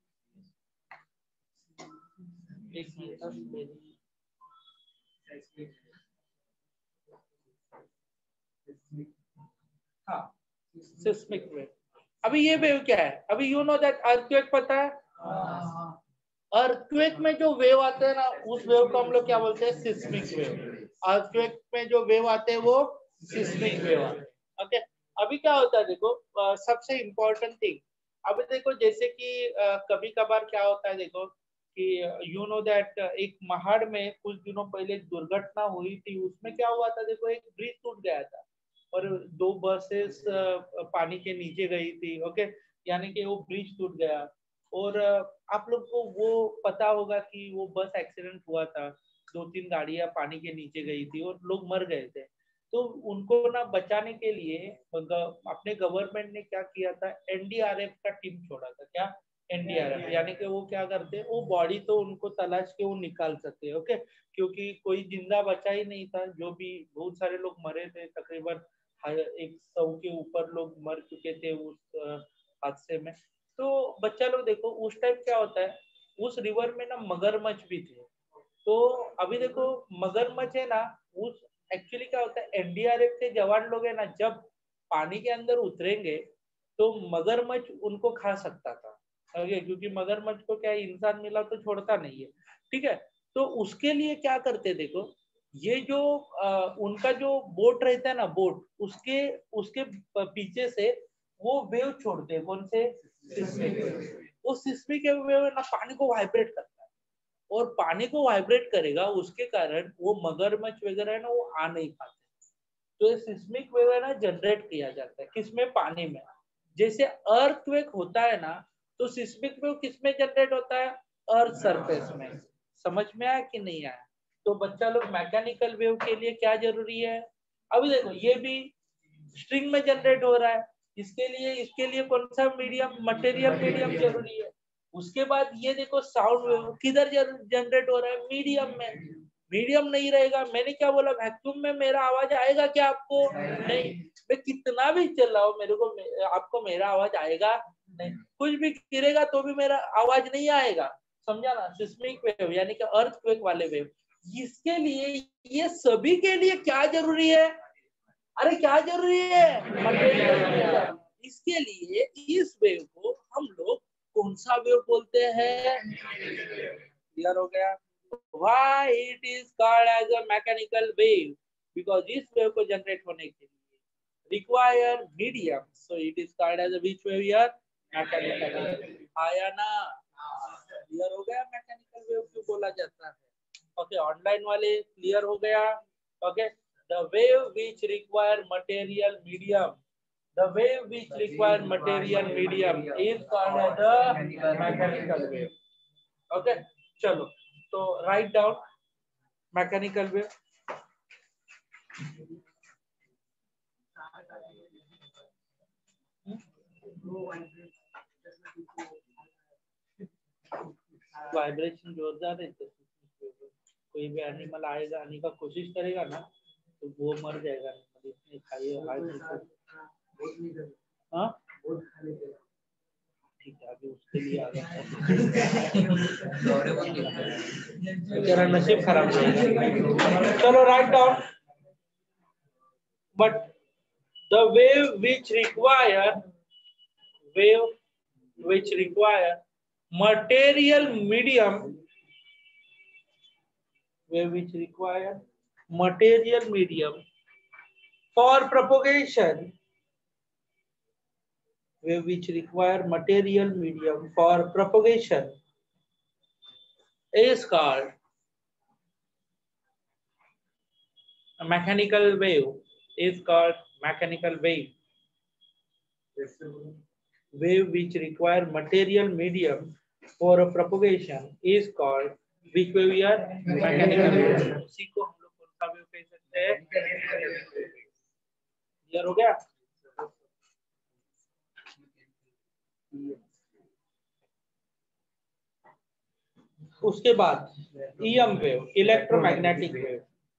हाँ सिस्मिक वेव। अभी ये वेव क्या है, अभी यू नो दैट अर्थक्वेक पता है, अर्थक्वेक में जो वेव आते हैं ना, उस वेव को हम लोग क्या बोलते हैं, सिस्मिक वेव। अर्थक्वेक में जो वेव आते हैं वो सिस्मिक वेव आते हैं। ओके अभी क्या होता है देखो, सबसे इम्पोर्टेंट थिंग, अभी देखो जैसे कि कभी कभार क्या होता है देखो कि यू नो दैट एक महाड़ में कुछ दिनों पहले एक दुर्घटना हुई थी, उसमें क्या हुआ था देखो, एक ब्रिज टूट गया था और 2 बसेस पानी के नीचे गई थी। ओके यानी कि वो ब्रिज टूट गया और आप लोग को वो पता होगा कि वो बस एक्सीडेंट हुआ था, 2-3 गाड़ियां पानी के नीचे गई थी और लोग मर गए थे। तो उनको ना बचाने के लिए अपने गवर्नमेंट ने क्या किया था, एनडीआरएफ का टीम छोड़ा था। क्या, एनडीआरएफ, यानी कि वो क्या करते, वो बॉडी तो उनको तलाश के वो निकाल सकते हैं। ओके क्योंकि कोई जिंदा बचा ही नहीं था, जो भी बहुत सारे लोग मरे थे, तकरीबन 100 के ऊपर लोग मर चुके थे उस हादसे में। तो बच्चा लोग देखो उस टाइम क्या होता है, उस रिवर में ना मगरमच्छ भी थे। तो अभी देखो मगरमच्छ है ना, उस एक्चुअली क्या होता है, एनडीआरएफ के जवान लोग है ना, जब पानी के अंदर उतरेंगे तो मगरमच्छ उनको खा सकता था। ओके क्योंकि मगरमच्छ को क्या है, इंसान मिला तो छोड़ता नहीं है, ठीक है। तो उसके लिए क्या करते देखो, ये जो उनका जो बोट रहता है ना, बोट उसके उसके पीछे से वो वेव छोड़ते हैं, कौन से, सिस्मिक वेव। वो सिस्मिक वेव ना पानी को वाइब्रेट करता है और पानी को वाइब्रेट करेगा, उसके कारण वो मगरमच्छ वगैरह है ना वो आ नहीं पाते। तो ये सिस्मिक वेव है ना जनरेट किया जाता है किसमें, पानी में। जैसे अर्थक्वेक होता है ना, तो सिस्मिक वेव किसमें जनरेट होता है, अर्थ सरफेस में। समझ में आया कि नहीं आया। तो बच्चा लोग मैकेनिकल वेव के लिए क्या जरूरी है, अभी देखो ये भी स्ट्रिंग में जनरेट हो रहा है, इसके लिए कौन सा मीडियम, मटेरियल मीडियम जरूरी है। उसके बाद ये देखो साउंड वेव किधर जनरेट हो रहा है, मीडियम में। मीडियम नहीं रहेगा, मैंने क्या बोला, वैक्यूम में मेरा आवाज आएगा क्या आपको, नहीं। मैं कितना भी चिल्लाऊं मेरे को, आपको मेरा आवाज आएगा नहीं, कुछ भी गिरेगा तो भी मेरा आवाज नहीं आएगा, समझा ना। सिस्मिक वेव यानी कि अर्थक्वेक वाले वेव, इसके लिए ये सभी के लिए क्या जरूरी है? अरे क्या जरूरी है? मटेरियल। इसके लिए इस वेव को हम लोग कौन सा वेव बोलते हैं? क्लियर हो गया? Why it is called as a mechanical wave? Because इस वेव को जनरेट होने के लिए require medium, so it is called as a which wave here? Mechanical wave. आया ना? क्लियर हो गया? मैकेनिकल वेव क्यों बोला जाता है? ओके, ऑनलाइन वाले क्लियर हो गया? Okay, the wave which require material medium, the wave which require material medium is called as a mechanical wave. Okay, चलो तो write down mechanical wave. Vibration जोरदार है तो कोई भी एनिमल आएगा, आने का कोशिश करेगा ना तो वो मर जाएगा. इतनी खाइए हाँ ठीक है, अभी उसके लिए आ गया. तेरा नसीब खराब हो जाएगा. चलो write down. But the wave which require material medium, wave which require material medium for propagation, wave which require material medium for propagation is called a mechanical wave. Is called mechanical wave. Wave which require material medium for a propagation is called which wave here? Mechanical wave. उसी को हम लोग कौन सा wave कह सकते हैं? Clear हो गया? उसके बाद EM वेव, इलेक्ट्रोमैग्नेटिक वेव.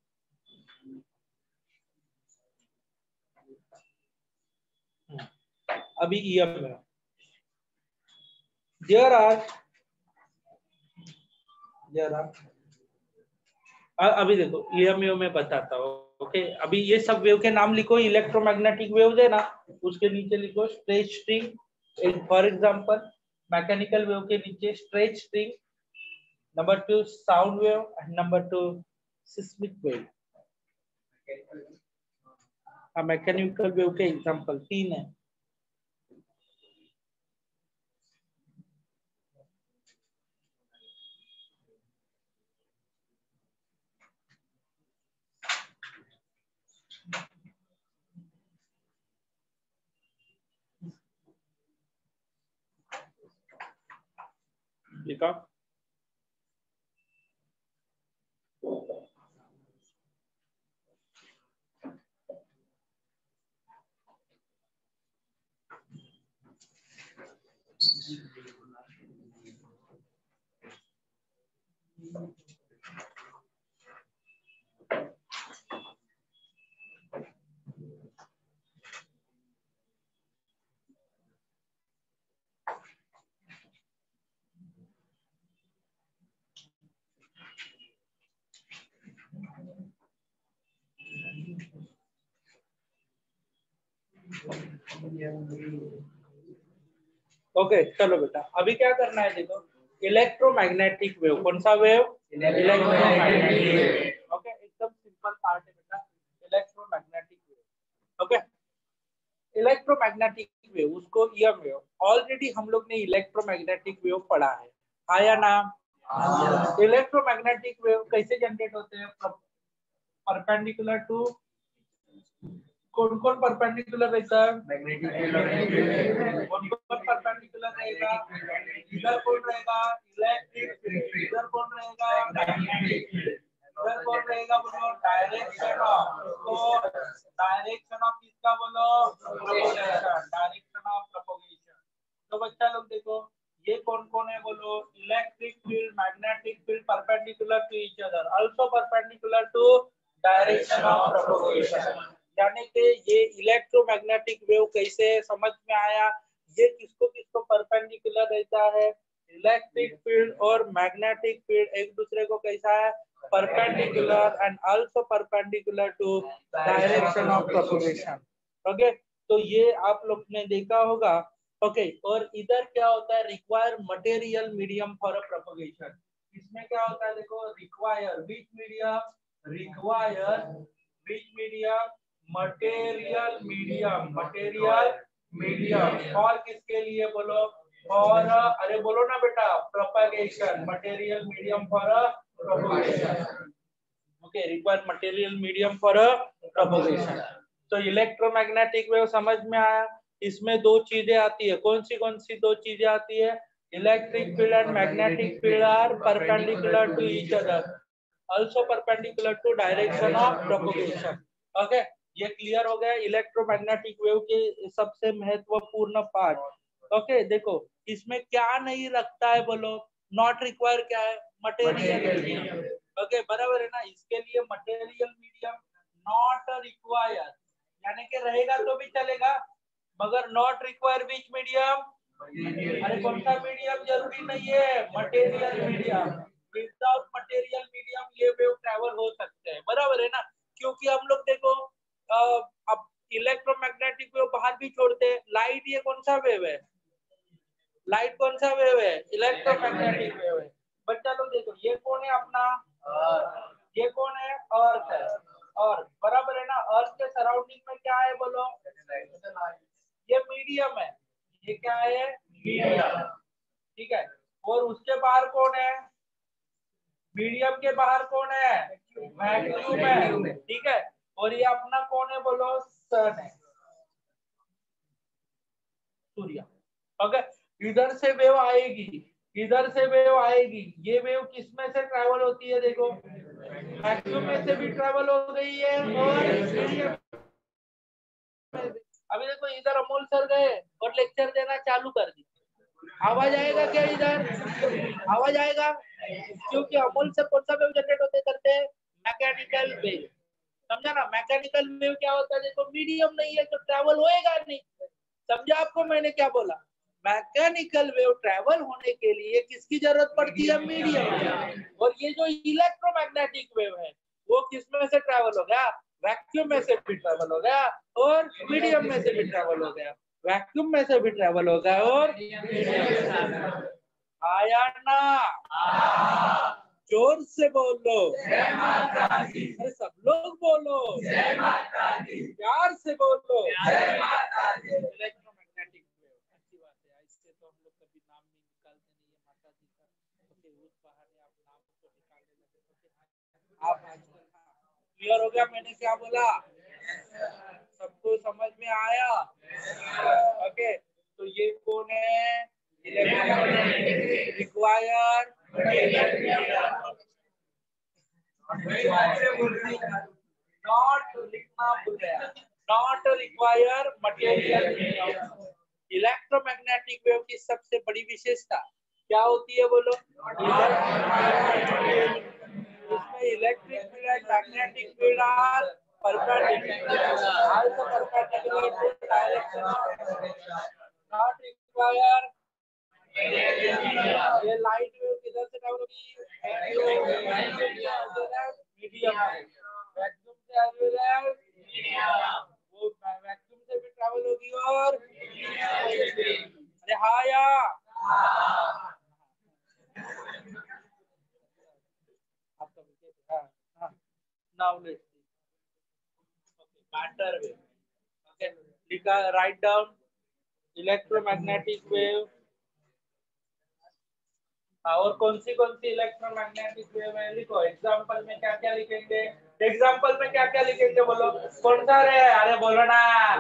अभी EM वेव. There are अभी देखो EM वेव में बताता हूँ. ओके, अभी ये सब वेव के नाम लिखो. इलेक्ट्रोमैग्नेटिक वेव है ना, उसके नीचे लिखो stretch string. For example mechanical wave के नीचे stretch string, number 2 sound wave and number 2 seismic wave. Mechanical wave के एग्जांपल 3 है. लिखा ओके. चलो बेटा, अभी क्या करना है देखो. इलेक्ट्रोमैग्नेटिक वेव, कौन सा वेव? इलेक्ट्रोमैग्नेटिक. ओके, एकदम सिंपल पार्ट है बेटा, electromagnetic wave. Okay, electromagnetic wave, उसको EM वेव. ऑलरेडी हम लोग ने इलेक्ट्रोमैग्नेटिक वेव पढ़ा है, आया नाम? इलेक्ट्रोमैग्नेटिक वेव कैसे जनरेट होते हैं? परपेंडिकुलर टू, कौन कौन परपेंडिकुलर रहता है? मैग्नेटिक. कौन कौन परपेंडिकुलर रहेगा? इधर कौन रहेगा? इलेक्ट्रिक. इधर कौन रहेगा? मैग्नेटिक. इधर कौन रहेगा? बोलो डायरेक्शन ऑफ. तो डायरेक्शन ऑफ किसका बोलो? प्रोपगेशन. Direction of propagation. तो बच्चा लोग देखो, ये कौन कौन है बोलो? Electric field, magnetic field, perpendicular to each other, also perpendicular to direction of propagation. यानी कि ये इलेक्ट्रोमैग्नेटिक वेव कैसे समझ में आया? ये किसको किसको परपेंडिकुलर रहता है? इलेक्ट्रिक फील्ड और मैग्नेटिक फील्ड एक दूसरे को कैसा है? perpendicular and also perpendicular to direction of propagation. Okay तो ये आप लोग ने देखा होगा. ओके और इधर क्या होता है, require material medium for a propagation. इसमें क्या होता है देखो, require which medium, require which medium, material medium, material medium for किसके लिए बोलो, और अरे बोलो ना बेटा, propagation, material medium for a propagation. Okay require material medium for a propagation. तो इलेक्ट्रोमैग्नेटिक वेव समझ में आया. इसमें दो चीजें आती है, कौन सी दो चीजें आती है, electric field and magnetic field are perpendicular to each other, also perpendicular to direction of propagation. Okay ये क्लियर हो गया इलेक्ट्रोमैग्नेटिक वेव के सबसे महत्वपूर्ण पार्ट. ओके देखो इसमें क्या नहीं रखता है बोलो, नॉट रिक्वायर क्या है, मटेरियल मीडियम. ओके बराबर है ना. इसके लिए मटेरियल मीडियम नॉट रिक्वायर, यानी कि रहेगा तो भी चलेगा, मगर नॉट रिक्वायर विच मीडियम, अरे कौन सा मीडियम जरूरी नहीं है, material medium. Without material medium ये वेव ट्रैवल हो सकते हैं, बराबर है ना. क्योंकि हम लोग देखो अब इलेक्ट्रोमैग्नेटिक वेव बाहर भी छोड़ते हैं, लाइट ये कौन सा वेव है, लाइट कौन सा वेव है, इलेक्ट्रोमैग्नेटिक वेव है. बच्चा लोग देखो ये कौन है अपना, ये कौन है, अर्थ है, अर्थ बराबर है ना. अर्थ के सराउंडिंग में क्या है बोलो, ये मीडियम है, ये क्या है, मीडियम. ठीक है और उसके बाहर कौन है, मीडियम के बाहर कौन है, वैक्यूम है. ठीक है और ये अपना कौन है बोलो, सन है, सूर्य. ओके इधर से वेव आएगी, इधर से वेव आएगी, ये वेव किस में से ट्रैवल होती है देखो, वैक्यूम में से भी ट्रैवल हो गई है और मीडियम. अभी देखो इधर अमोल सर गए और लेक्चर देना चालू कर दी, आवाज आएगा क्या इधर, आवाज आएगा, क्योंकि अमोल से कौन सा वेव जनरेट होते करते हैं, मैकेनिकल वेव. समझा ना, मैकेनिकल वेव क्या होता है देखो, मीडियम नहीं है तो ट्रैवल होएगा नहीं. समझा आपको मैंने क्या बोला, मैकेनिकल वेव ट्रैवल होने के लिए किसकी जरूरत पड़ती है, मीडियम. और ये जो इलेक्ट्रोमैग्नेटिक वेव है वो किसमें से ट्रैवल हो गया, वैक्यूम में से भी ट्रैवल हो गया और मीडियम में से भी ट्रैवल हो गया, वैक्यूम में से भी ट्रैवल हो गया और आया ना. जोर से बोलो, अरे सब लोग बोलो, प्यार से बोलो. इलेक्ट्रोमैग्नेटिक वेव अच्छी बात है, इससे तो हम लोग कभी नाम नहीं निकालते नहीं है माता जी का. ओके उस बहाने आप नाम को निकालने लगे. आप आजकल क्लियर हो गया मैंने क्या बोला, सबको समझ में आया. ओके तो ये कौन है, इलेक्ट्रोमैग्नेटिक रिक्वायर नॉट लिखना भूल गया, not require material. Electromagnetic wave की सबसे बड़ी विशेषता क्या होती है बोलो, इसमें electric field and magnetic field are perpendicular, also perpendicular to direction of, not require. ये लाइट वेव किधर से ट्रैवल होगी, मीडियम, वैक्यूम से एज वेल एज वो वैक्यूम से भी ट्रैवल होगी और अरे हाँ या now let's see. Okay, matter wave. Okay, लिखा, write down electromagnetic wave. और कौन सी इलेक्ट्रोमैग्नेटिक वेव है लिखो. एग्जांपल में क्या क्या लिखेंगे, एग्जांपल में क्या क्या लिखेंगे बोलो, कौन सा रे, अरे बोलो ना.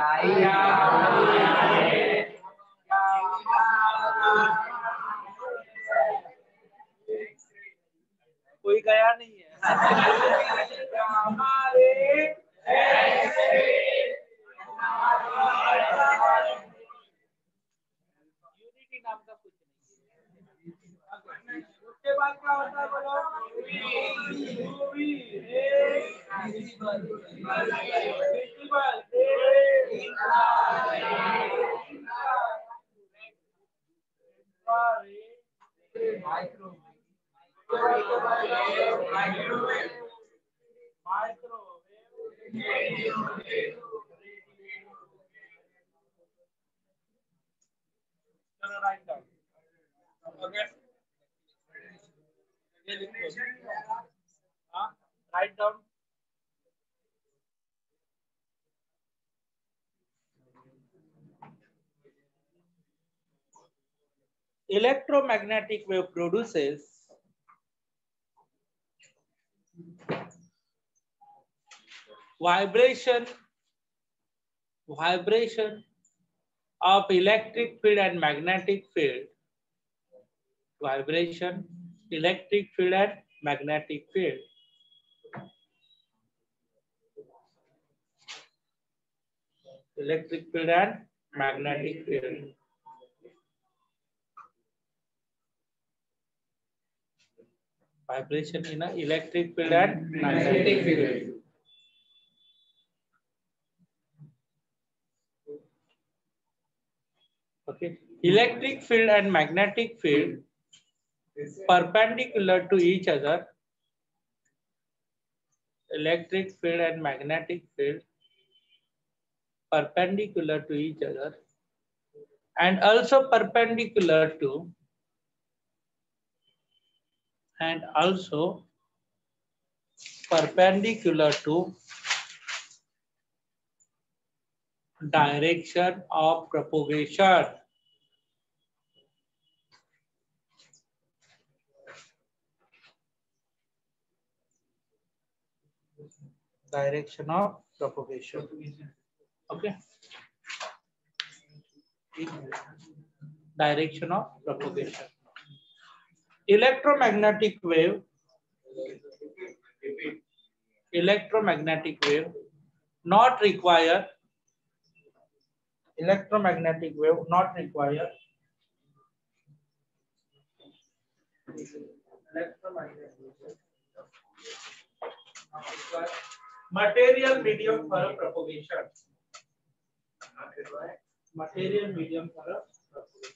कोई गया नहीं है. हमारे यूनिटी नाम का कुछ नहीं. उसके बाद क्या होता है बोलो, UV Write down. Okay. Write down. Electromagnetic wave produces vibration of electric field and magnetic field. Vibration, electric field and magnetic field. Electric field and magnetic field. Vibration in an electric field and magnetic field. Okay. Electric field and magnetic field perpendicular to each other. Electric field and magnetic field perpendicular to each other, and also perpendicular to direction of propagation. Direction of propagation. Okay. Direction of propagation. Electromagnetic wave not require material medium for propagation. Material medium for propagation.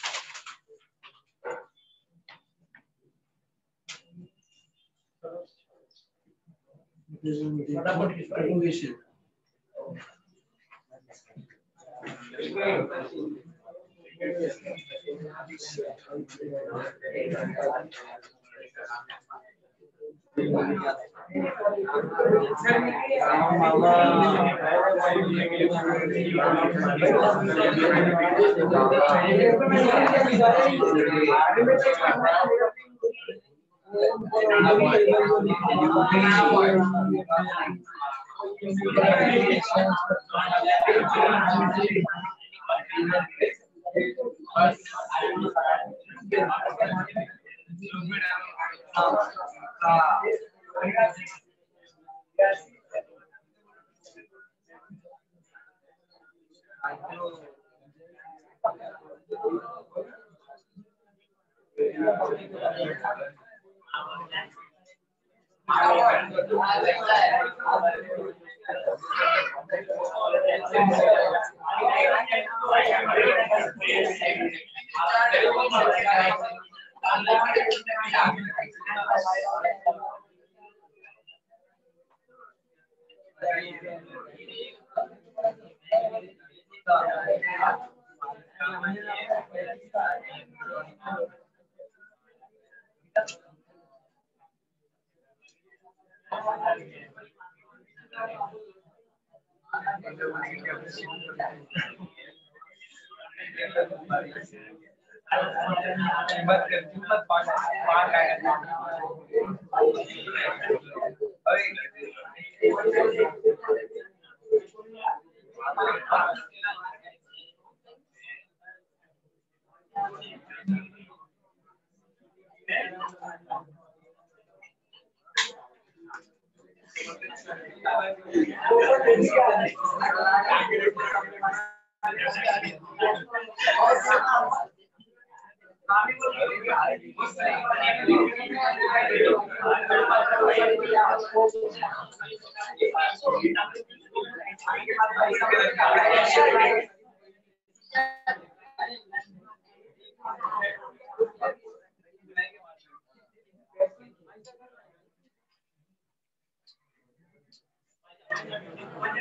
Propagation.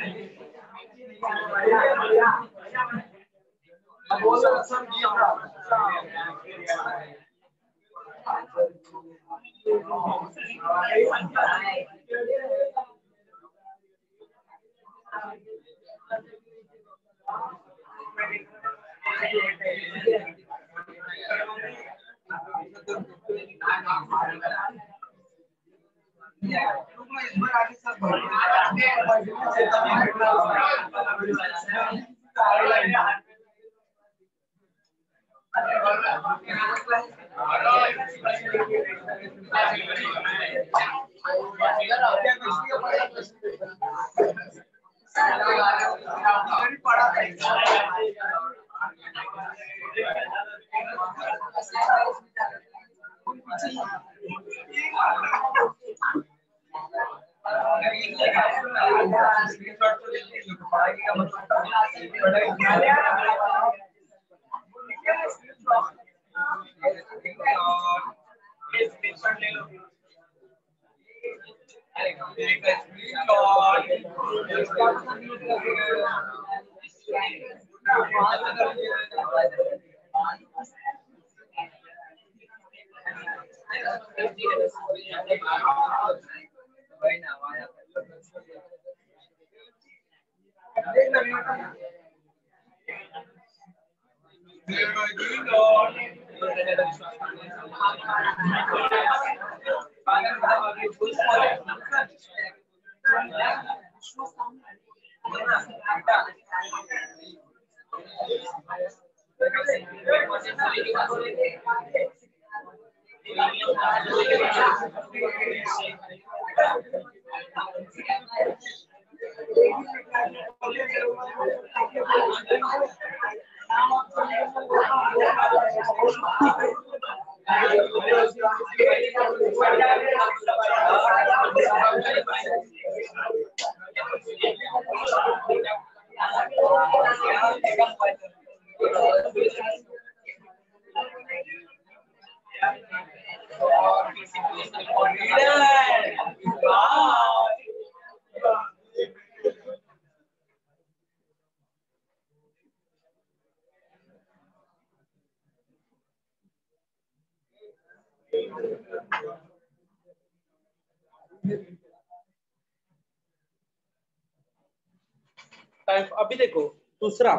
अभी देखो दूसरा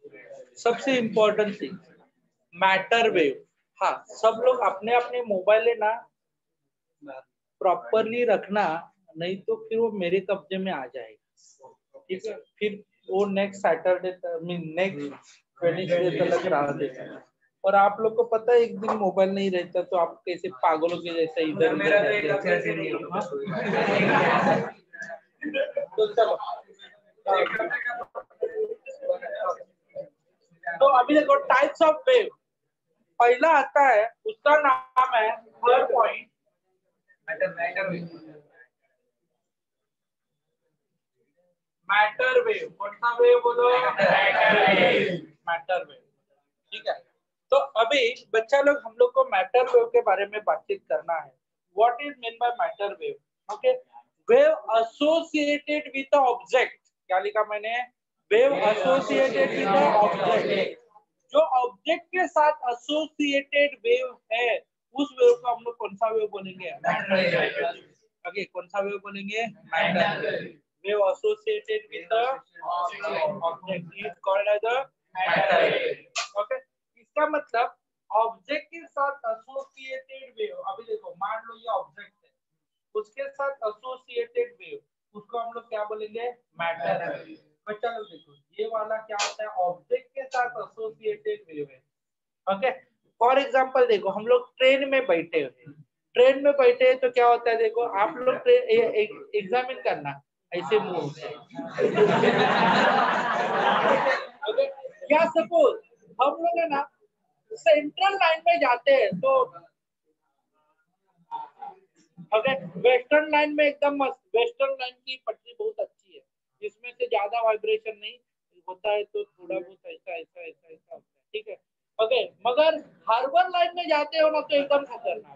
सबसे important thing matter wave. हाँ, सब लोग अपने अपने mobile है ना प्रॉपरली रखना, नहीं तो फिर वो मेरे कब्जे में आ जाएगा। ठीक है, फिर वो नेक्स्ट सैटरडे नेक्स्ट वेडनेसडे तक रह देता है। और आप लोग को पता है एक दिन मोबाइल नहीं रहता तो आप कैसे पागलों के जैसे इधर तो चलो। तो अभी देखो टाइप्स ऑफ वेव, पहला आता है उसका नाम है थर्ड पॉइंट मैटर वेव। कौन सा वेव बोलो? Matter wave. ठीक है, तो अभी बच्चा लोग हम लोग को मैटर वेव के बारे में बातचीत करना है। What is mean by matter wave? Okay, wave associated with object. क्या लिखा मैंने? Wave associated with object. जो ऑब्जेक्ट के साथ एसोसिएटेड वेव है उस वेव को हम लोग कौन सा वेव बोलेंगे? ओके, कौन सा वेव बोलेंगे? Matter wave. Wave associated with the object is called as a matter wave. Okay, इसका मतलब ऑब्जेक्ट के साथ एसोसिएटेड वेव। अभी देखो मान लो ये ऑब्जेक्ट है, उसके साथ एसोसिएटेड वेव, उसको हम लोग क्या बोलेंगे? Matter wave. बच्चा लोग देखो ये वाला क्या होता है? ऑब्जेक्ट के साथ एसोसिएटेड वेव है। ओके, फॉर एग्जांपल देखो हम लोग ट्रेन में बैठे हैं, ट्रेन में बैठे हैं तो क्या होता है? देखो आप लोग एग्जामिन करना ऐसे मूव से। ओके, क्या सपोज हम लोग है ना सेंट्रल लाइन में जाते हैं तो ओके, वेस्टर्न लाइन में एकदम मस्त, वेस्टर्न लाइन की पटरी बहुत अच्छी है, जिसमें से ज्यादा वाइब्रेशन नहीं होता है, तो थोड़ा बहुत ऐसा ऐसा ऐसा ऐसा होता है। ठीक है, ओके, मगर हार्बर लाइन में जाते हो ना तो एकदम खतरनाक,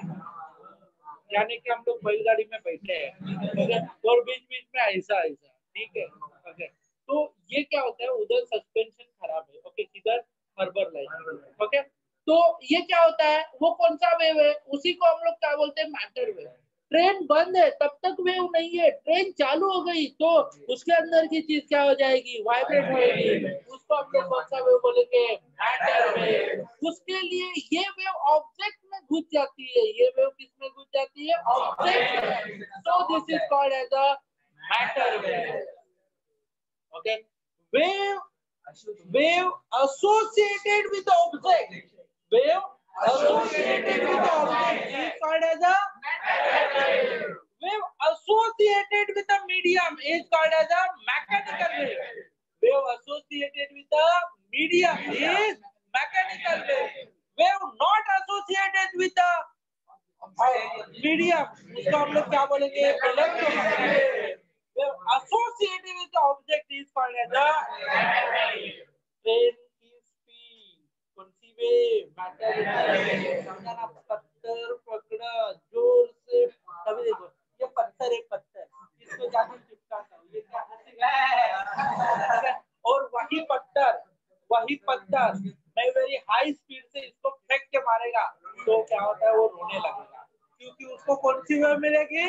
यानी कि हम लोग बैलगाड़ी में बैठे हैं और बीच बीच में ऐसा ऐसा ठीक है ओके। तो ये क्या होता है, उधर सस्पेंशन खराब है ओके, इधर हार्बर लाइन ओके। तो ये क्या होता है, वो कौन सा वेव है, उसी को हम लोग क्या बोलते हैं, मैटर वेव। ट्रेन बंद है तब तक वेव नहीं है, ट्रेन चालू हो गई तो उसके अंदर की चीज क्या हो जाएगी, वाइब्रेट होगी, उसको हम लोग कौन सा वेव बोलेंगे, मैटर वेव। उसके लिए ये वेव ऑब्जेक्ट में घुस जाती है, ये वेव किस में घुस जाती है, ऑब्जेक्ट में। So this is called as a matter wave okay. Wave associated with the object, wave associated with the object is called as a wave associated with the medium is called as a mechanical wave. Wave associated with the medium is mechanical wave. Wave not associated with the medium, उसको हम लोग क्या बोलेंगे, electromagnetic wave. Wave associated with the object is called as a train की speed, कौन सी wave, matter. समझा ना, पत्थर पकड़ा जोर से, तभी देखो ये पत्थर है, पत्थर इसको जाकर चिपकाता हूँ, ये क्या हंसेगा, और वही पत्थर मैं वेरी हाई स्पीड से इसको फेंक के मारेगा तो क्या होता है, वो रोने लगेगा, क्योंकि उसको कौन सी वेव मिलेगी,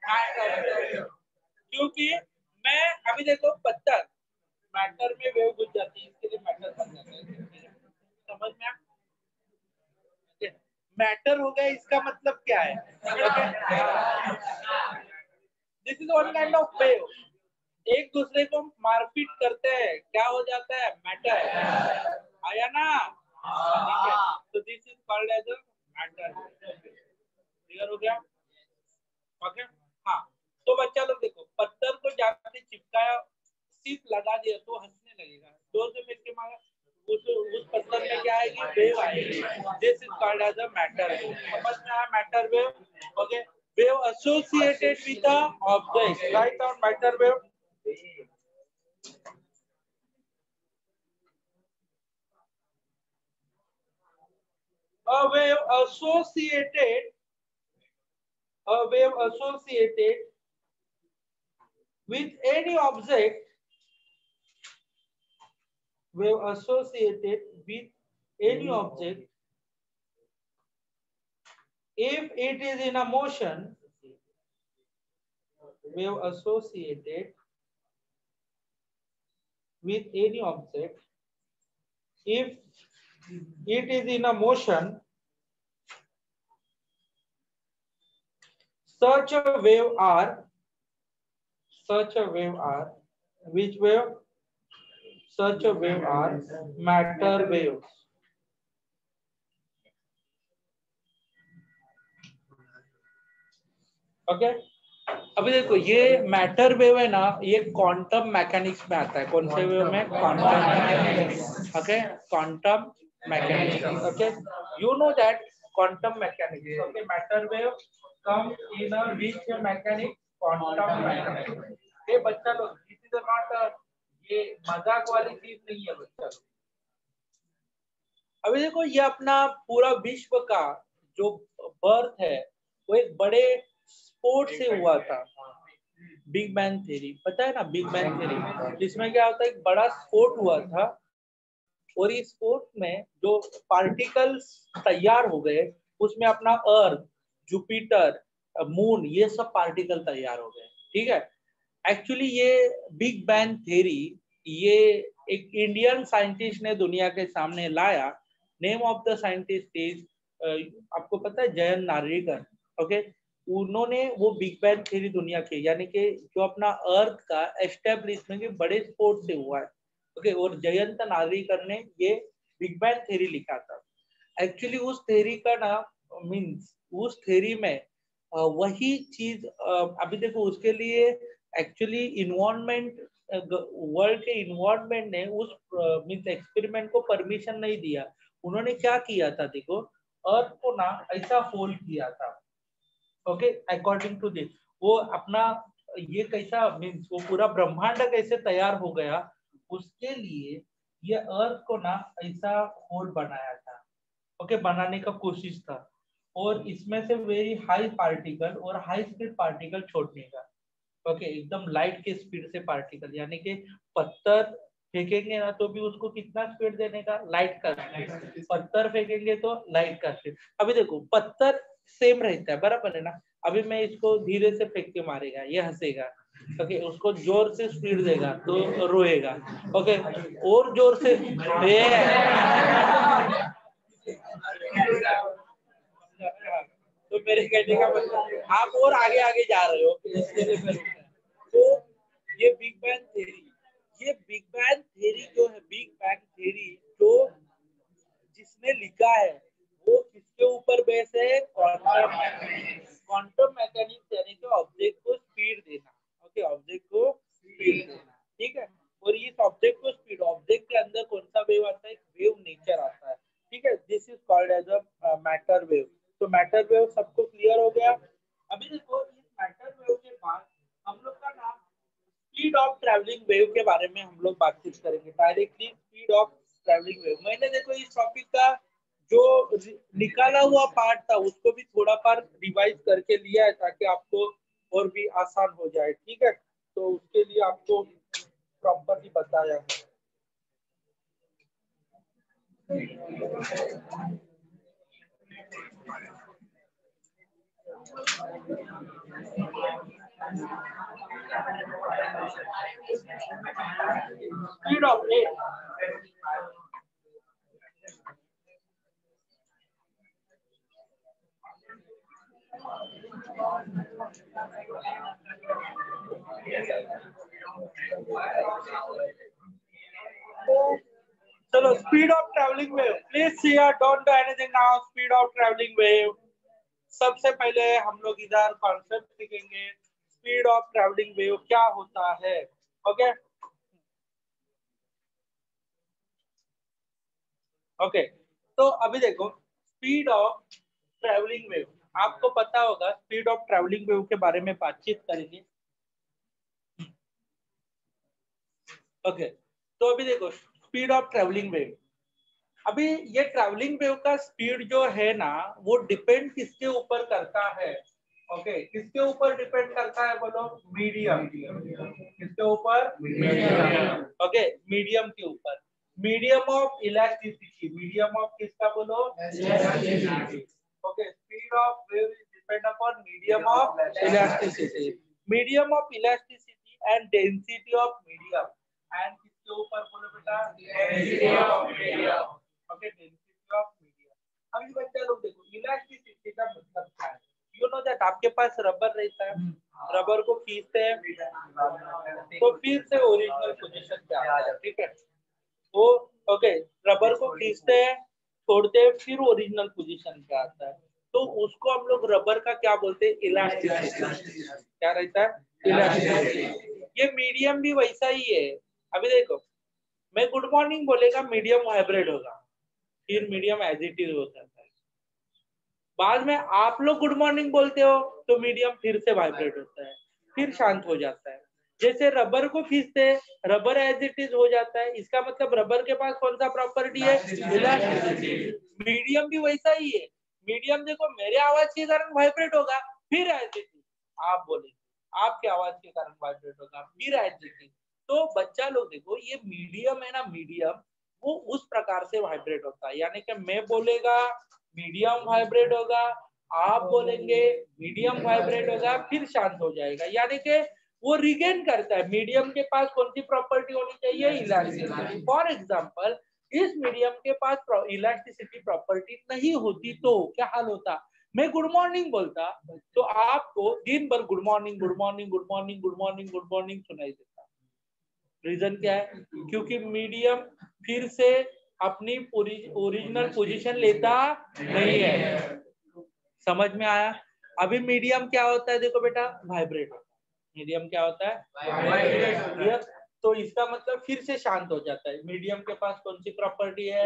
क्योंकि मैं अभी देखो पत्थर मैटर में वेव घुस जाती है, इसके लिए मैटर बन जाता है, समझ में आया? मैटर हो गया, इसका मतलब क्या है, this is one kind of wave, एक दूसरे को मारपीट करते हैं, क्या हो जाता है, मैटर आया ना, ठीक है, तो this is called as a matter, clear हो गया ओके। हाँ, तो बच्चा लोग देखो, पत्थर को जाके चिपकाया, सिर्फ लगा दिया तो हंसने लगेगा, जोर से फेंक के मारा उस पत्थर में क्या आएगी, वेव आएगी, this is called as a matter wave. समझ में आया, matter wave okay. Wave associated with the object, write down matter wave. A wave associated with any object, wave associated with any object, if it is in a motion, wave associated with any object, if it is in a motion, such a wave are, which wave, such a wave are matter waves. Okay अभी देखो, ये matter wave है ना, ये quantum mechanics में आता है, कौन से वेव में, quantum mechanics okay, quantum mechanics okay, you know that quantum mechanics okay, matter wave come in a which mechanics, quantum mechanics. ये बच्चा लोग, दिस इज नॉट, ये मजाक वाली चीज नहीं है बच्चा लोग। अभी देखो, ये अपना पूरा विश्व का जो बर्थ है वो एक बड़े स्पोर्ट से हुआ था, बिग बैंग थ्योरी, पता है ना बिग बैंग थ्योरी, इसमें क्या होता है, एक बड़ा स्पोर्ट हुआ था, और इस स्पोर्ट में जो पार्टिकल्स तैयार हो गए, उसमें अपना अर्थ, जुपिटर, मून, ये सब पार्टिकल तैयार हो गए, ठीक है। एक्चुअली ये बिग बैंग थ्योरी, ये एक इंडियन साइंटिस्ट ने दुनिया के सामने लाया, name of the scientist is, आपको पता है, जयंत नार्लिकर ओके। उन्होंने वो बिग बैंग थ्योरी दुनिया की, यानी कि जो अपना अर्थ का एस्टेब्लिशमेंट बड़े स्पोर्ट से हुआ है ओके, और जयंत नार्लिकर ने ये बिग बैंग थ्योरी लिखा था। एक्चुअली उस थ्योरी का नाम मींस, उस थ्योरी में वही चीज, अभी देखो उसके लिए एक्चुअली इन्वायरमेंट, वर्ल्ड के इन्वायरमेंट ने उस मींस एक्सपेरिमेंट को परमिशन नहीं दिया। उन्होंने क्या किया था, देखो अर्थ को ना ऐसा होल किया था ओके, अकॉर्डिंग टू दिस, वो अपना ये कैसा मीन्स, वो पूरा ब्रह्मांड कैसे तैयार हो गया, उसके लिए ये अर्थ को ना ऐसा होल बनाया था ओके, बनाने का कोशिश था, और इसमें से वेरी हाई पार्टिकल और हाई स्पीड पार्टिकल छोड़ने का ओके, एकदम लाइट के स्पीड से पार्टिकल, यानी कि पत्थर फेंकेंगे ना तो भी उसको कितना स्पीड देने का, लाइट का स्पीड। पत्थर फेंकेंगे तो लाइट का स्पीड। अभी देखो पत्थर सेम रहता है, बराबर है ना। अभी मैं इसको धीरे से फेंक के मारेगा, ये हंसेगा। ओके, उसको जोर से स्पीड देगा तो रोएगा। ओके, और जोर से तो मेरे कहने का मतलब आप और आगे आगे जा रहे हो, इसके लिए मैं रुका। तो ये बिग बैंग थ्योरी, ये बिग बैंग थ्योरी जो है, बिग बैंग थ्योरी जो जिसने लिखा है वो किसके ऊपर बेस है, क्वांटम मैकेनिक्स। क्वांटम मैकेनिक्स यानी कि ऑब्जेक्ट को स्पीड देना। ओके, ऑब्जेक्ट को स्पीड देना, ठीक है। और इस ऑब्जेक्ट को स्पीड, ऑब्जेक्ट के अंदर कौन सा वेव आता है, वेव नेचर आता है, ठीक है। This is called as a matter wave. तो मैटर वेव सबको क्लियर हो गया। अभी देखो इस मैटर वेव के बाद हम लोग का नाम स्पीड ऑफ ट्रैवलिंग वेव के बारे में हम लोग बातचीत करेंगे, directly speed of travelling wave. मैंने देखो इस टॉपिक का जो निकाला हुआ पार्ट था उसको भी थोड़ा बार रिवाइज करके लिया है ताकि आपको और भी आसान हो जाए, ठीक है। तो उसके लिए आपको प्रॉपरली बताया है। स्पीड ऑफ चलो, speed of travelling wave, please see don't do anything now. Speed of travelling wave, सबसे पहले हम लोग इधर कॉन्सेप्ट सीखेंगे, स्पीड ऑफ ट्रैवलिंग वेव क्या होता है। ओके ओके, तो अभी देखो स्पीड ऑफ ट्रैवलिंग वेव, आपको पता होगा स्पीड ऑफ ट्रैवलिंग वेव के बारे में बातचीत करेंगे। ओके, तो अभी देखो स्पीड ऑफ ट्रैवलिंग वेव, अभी ये ट्रैवलिंग वेव का स्पीड जो है ना वो डिपेंड किसके ऊपर करता है। ओके, किसके ऊपर डिपेंड करता है बोलो, मीडियम। किसके ऊपर, मीडियम। ओके, मीडियम के ऊपर, medium of elasticity, medium of किसका बोलो, elasticity. Okay, speed of wave is depend upon medium of elasticity, medium of elasticity and density of medium. And किसके ऊपर बोलो बेटा, density of medium. Okay, density of medium. अभी बच्चा लोग देखो इलास्टिसिटी का मतलब क्या है। यू नो दैट आपके पास रबर रहता है, रबर को खींचते हैं तो फिर से ओरिजिनल पोजीशन पे आता है, ठीक है। वो ओके, रबर को खींचते हैं, छोड़ते हैं, फिर ओरिजिनल पोजीशन पे आता है। तो उसको हम लोग रबर का क्या बोलते हैं, इलास्टिसिटी। क्या रहता है, इलास्टिसिटी। ये मीडियम भी वैसा ही है। अभी देखो मैं गुड मॉर्निंग बोलेगा, मीडियम वाइब्रेट होगा, फिर मीडियम एज इट इज हो जाता है। बाद में आप लोग गुड मॉर्निंग बोलते हो तो मीडियम फिर से वाइब्रेट होता है, फिर शांत हो जाता है। जैसे रबर को खींचते हैं, रबर एज इट इज हो जाता है, इसका मतलब रबर के पास कौन सा प्रॉपर्टी है, इलास्टिसिटी। मीडियम भी वैसा ही है। मीडियम देखो मेरे आवाज के कारण वाइब्रेट होगा, फिर एज इट इज आप बोलेंगे, आपके आवाज के कारण वाइब्रेट होगा, फिर एज इट इज। तो बच्चा लोग देखो ये मीडियम है ना, मीडियम वो उस प्रकार से वाइब्रेट होता है, यानी कि मैं बोलेगा मीडियम वाइब्रेट होगा, आप बोलेंगे मीडियम वाइब्रेट होगा, फिर शांत हो जाएगा। यानी कि वो रिगेन करता है। मीडियम के पास कौन सी प्रॉपर्टी होनी चाहिए, इलास्टिसिटी। फॉर एग्जांपल इस मीडियम के पास इलास्टिसिटी प्रॉपर्टी नहीं होती तो क्या हाल होता, मैं गुड मॉर्निंग बोलता तो आपको दिन भर good morning good morning good morning good morning good morning सुनाई देता। रीजन क्या है, क्योंकि मीडियम फिर से अपनी ओरिजिनल पोजीशन लेता नहीं है। समझ में आया। अभी मीडियम क्या होता है, देखो बेटा वाइब्रेट होता है। मीडियम क्या होता है, वाइब्रेट। तो इसका मतलब फिर से शांत हो जाता है। मीडियम के पास कौन सी प्रॉपर्टी है,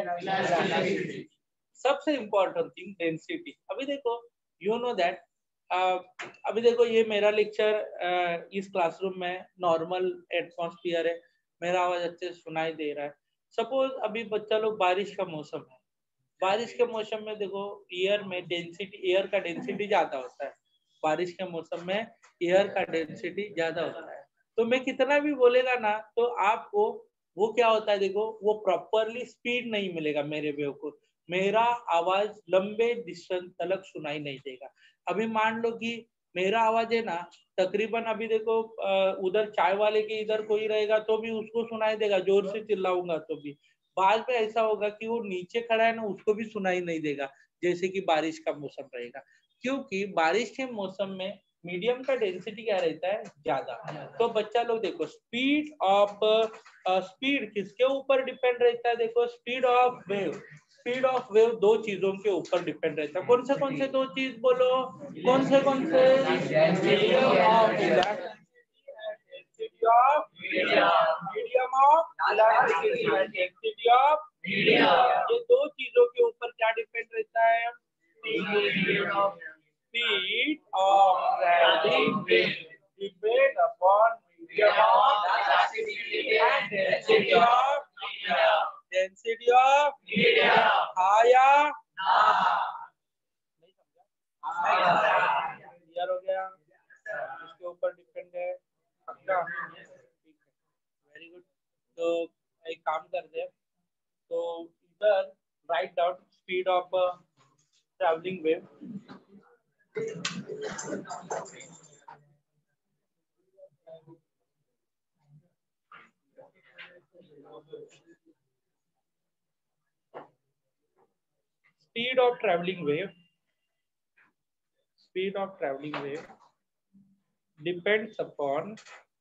सबसे इंपॉर्टेंट थिंग डेंसिटी। अभी देखो यू नो दैट अभी देखो ये मेरा लेक्चर इस क्लासरूम में नॉर्मल एटमॉस्फेयर है, मेरा आवाज अच्छे से सुनाई दे रहा है। सपोज अभी बच्चा लोग बारिश का मौसम है, बारिश के मौसम में देखो एयर में डेंसिटी, एयर का डेंसिटी ज्यादा होता है, बारिश के मौसम में एयर का डेंसिटी ज्यादा होता है। तो मैं कितना भी बोलेगा ना तो आपको वो क्या होता है, देखो वो प्रॉपरली स्पीड नहीं मिलेगा मेरे वेव को, मेरा आवाज लंबे डिस्टेंस तक सुनाई नहीं देगा। अभी मान लो कि मेरा आवाज है ना तकरीबन, अभी देखो उधर चाय वाले के इधर कोई रहेगा तो भी उसको सुनाई देगा, जोर से चिल्लाऊंगा तो भी। बाद में ऐसा होगा कि वो नीचे खड़ा है ना उसको भी सुनाई नहीं देगा, जैसे कि बारिश का मौसम रहेगा। क्योंकि बारिश के मौसम में मीडियम का डेंसिटी क्या रहता है, ज्यादा। तो बच्चा लोग देखो स्पीड किसके ऊपर डिपेंड रहता है, देखो स्पीड ऑफ वेव दो चीजों के ऊपर डिपेंड रहता है। कौन से दो चीज बोलो, कौन से मीडियम ऑफ डेंसिटी ऑफ ये दो चीजों के ऊपर क्या डिपेंड रहता है, speed of traveling wave depend upon medium of and density of higher clear हो गया, इसके ऊपर डिपेंड है पक्का। Very good. तो एक काम करते हैं, तो इधर write down speed of travelling wave. Speed of traveling wave depends upon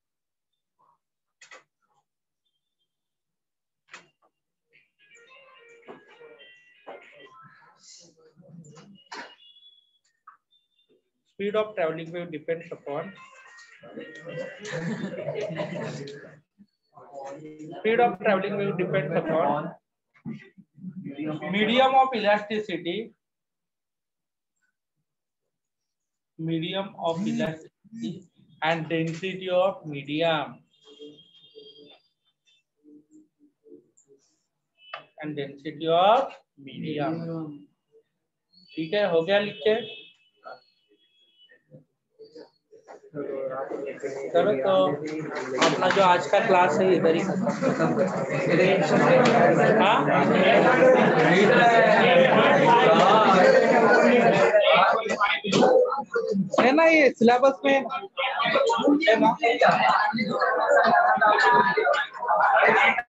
medium of elasticity and density of medium ठीक है, हो गया लिख के। चलो तो अपना जो आज का क्लास है इधर ही खत्म है ना, ये सिलेबस में है ना।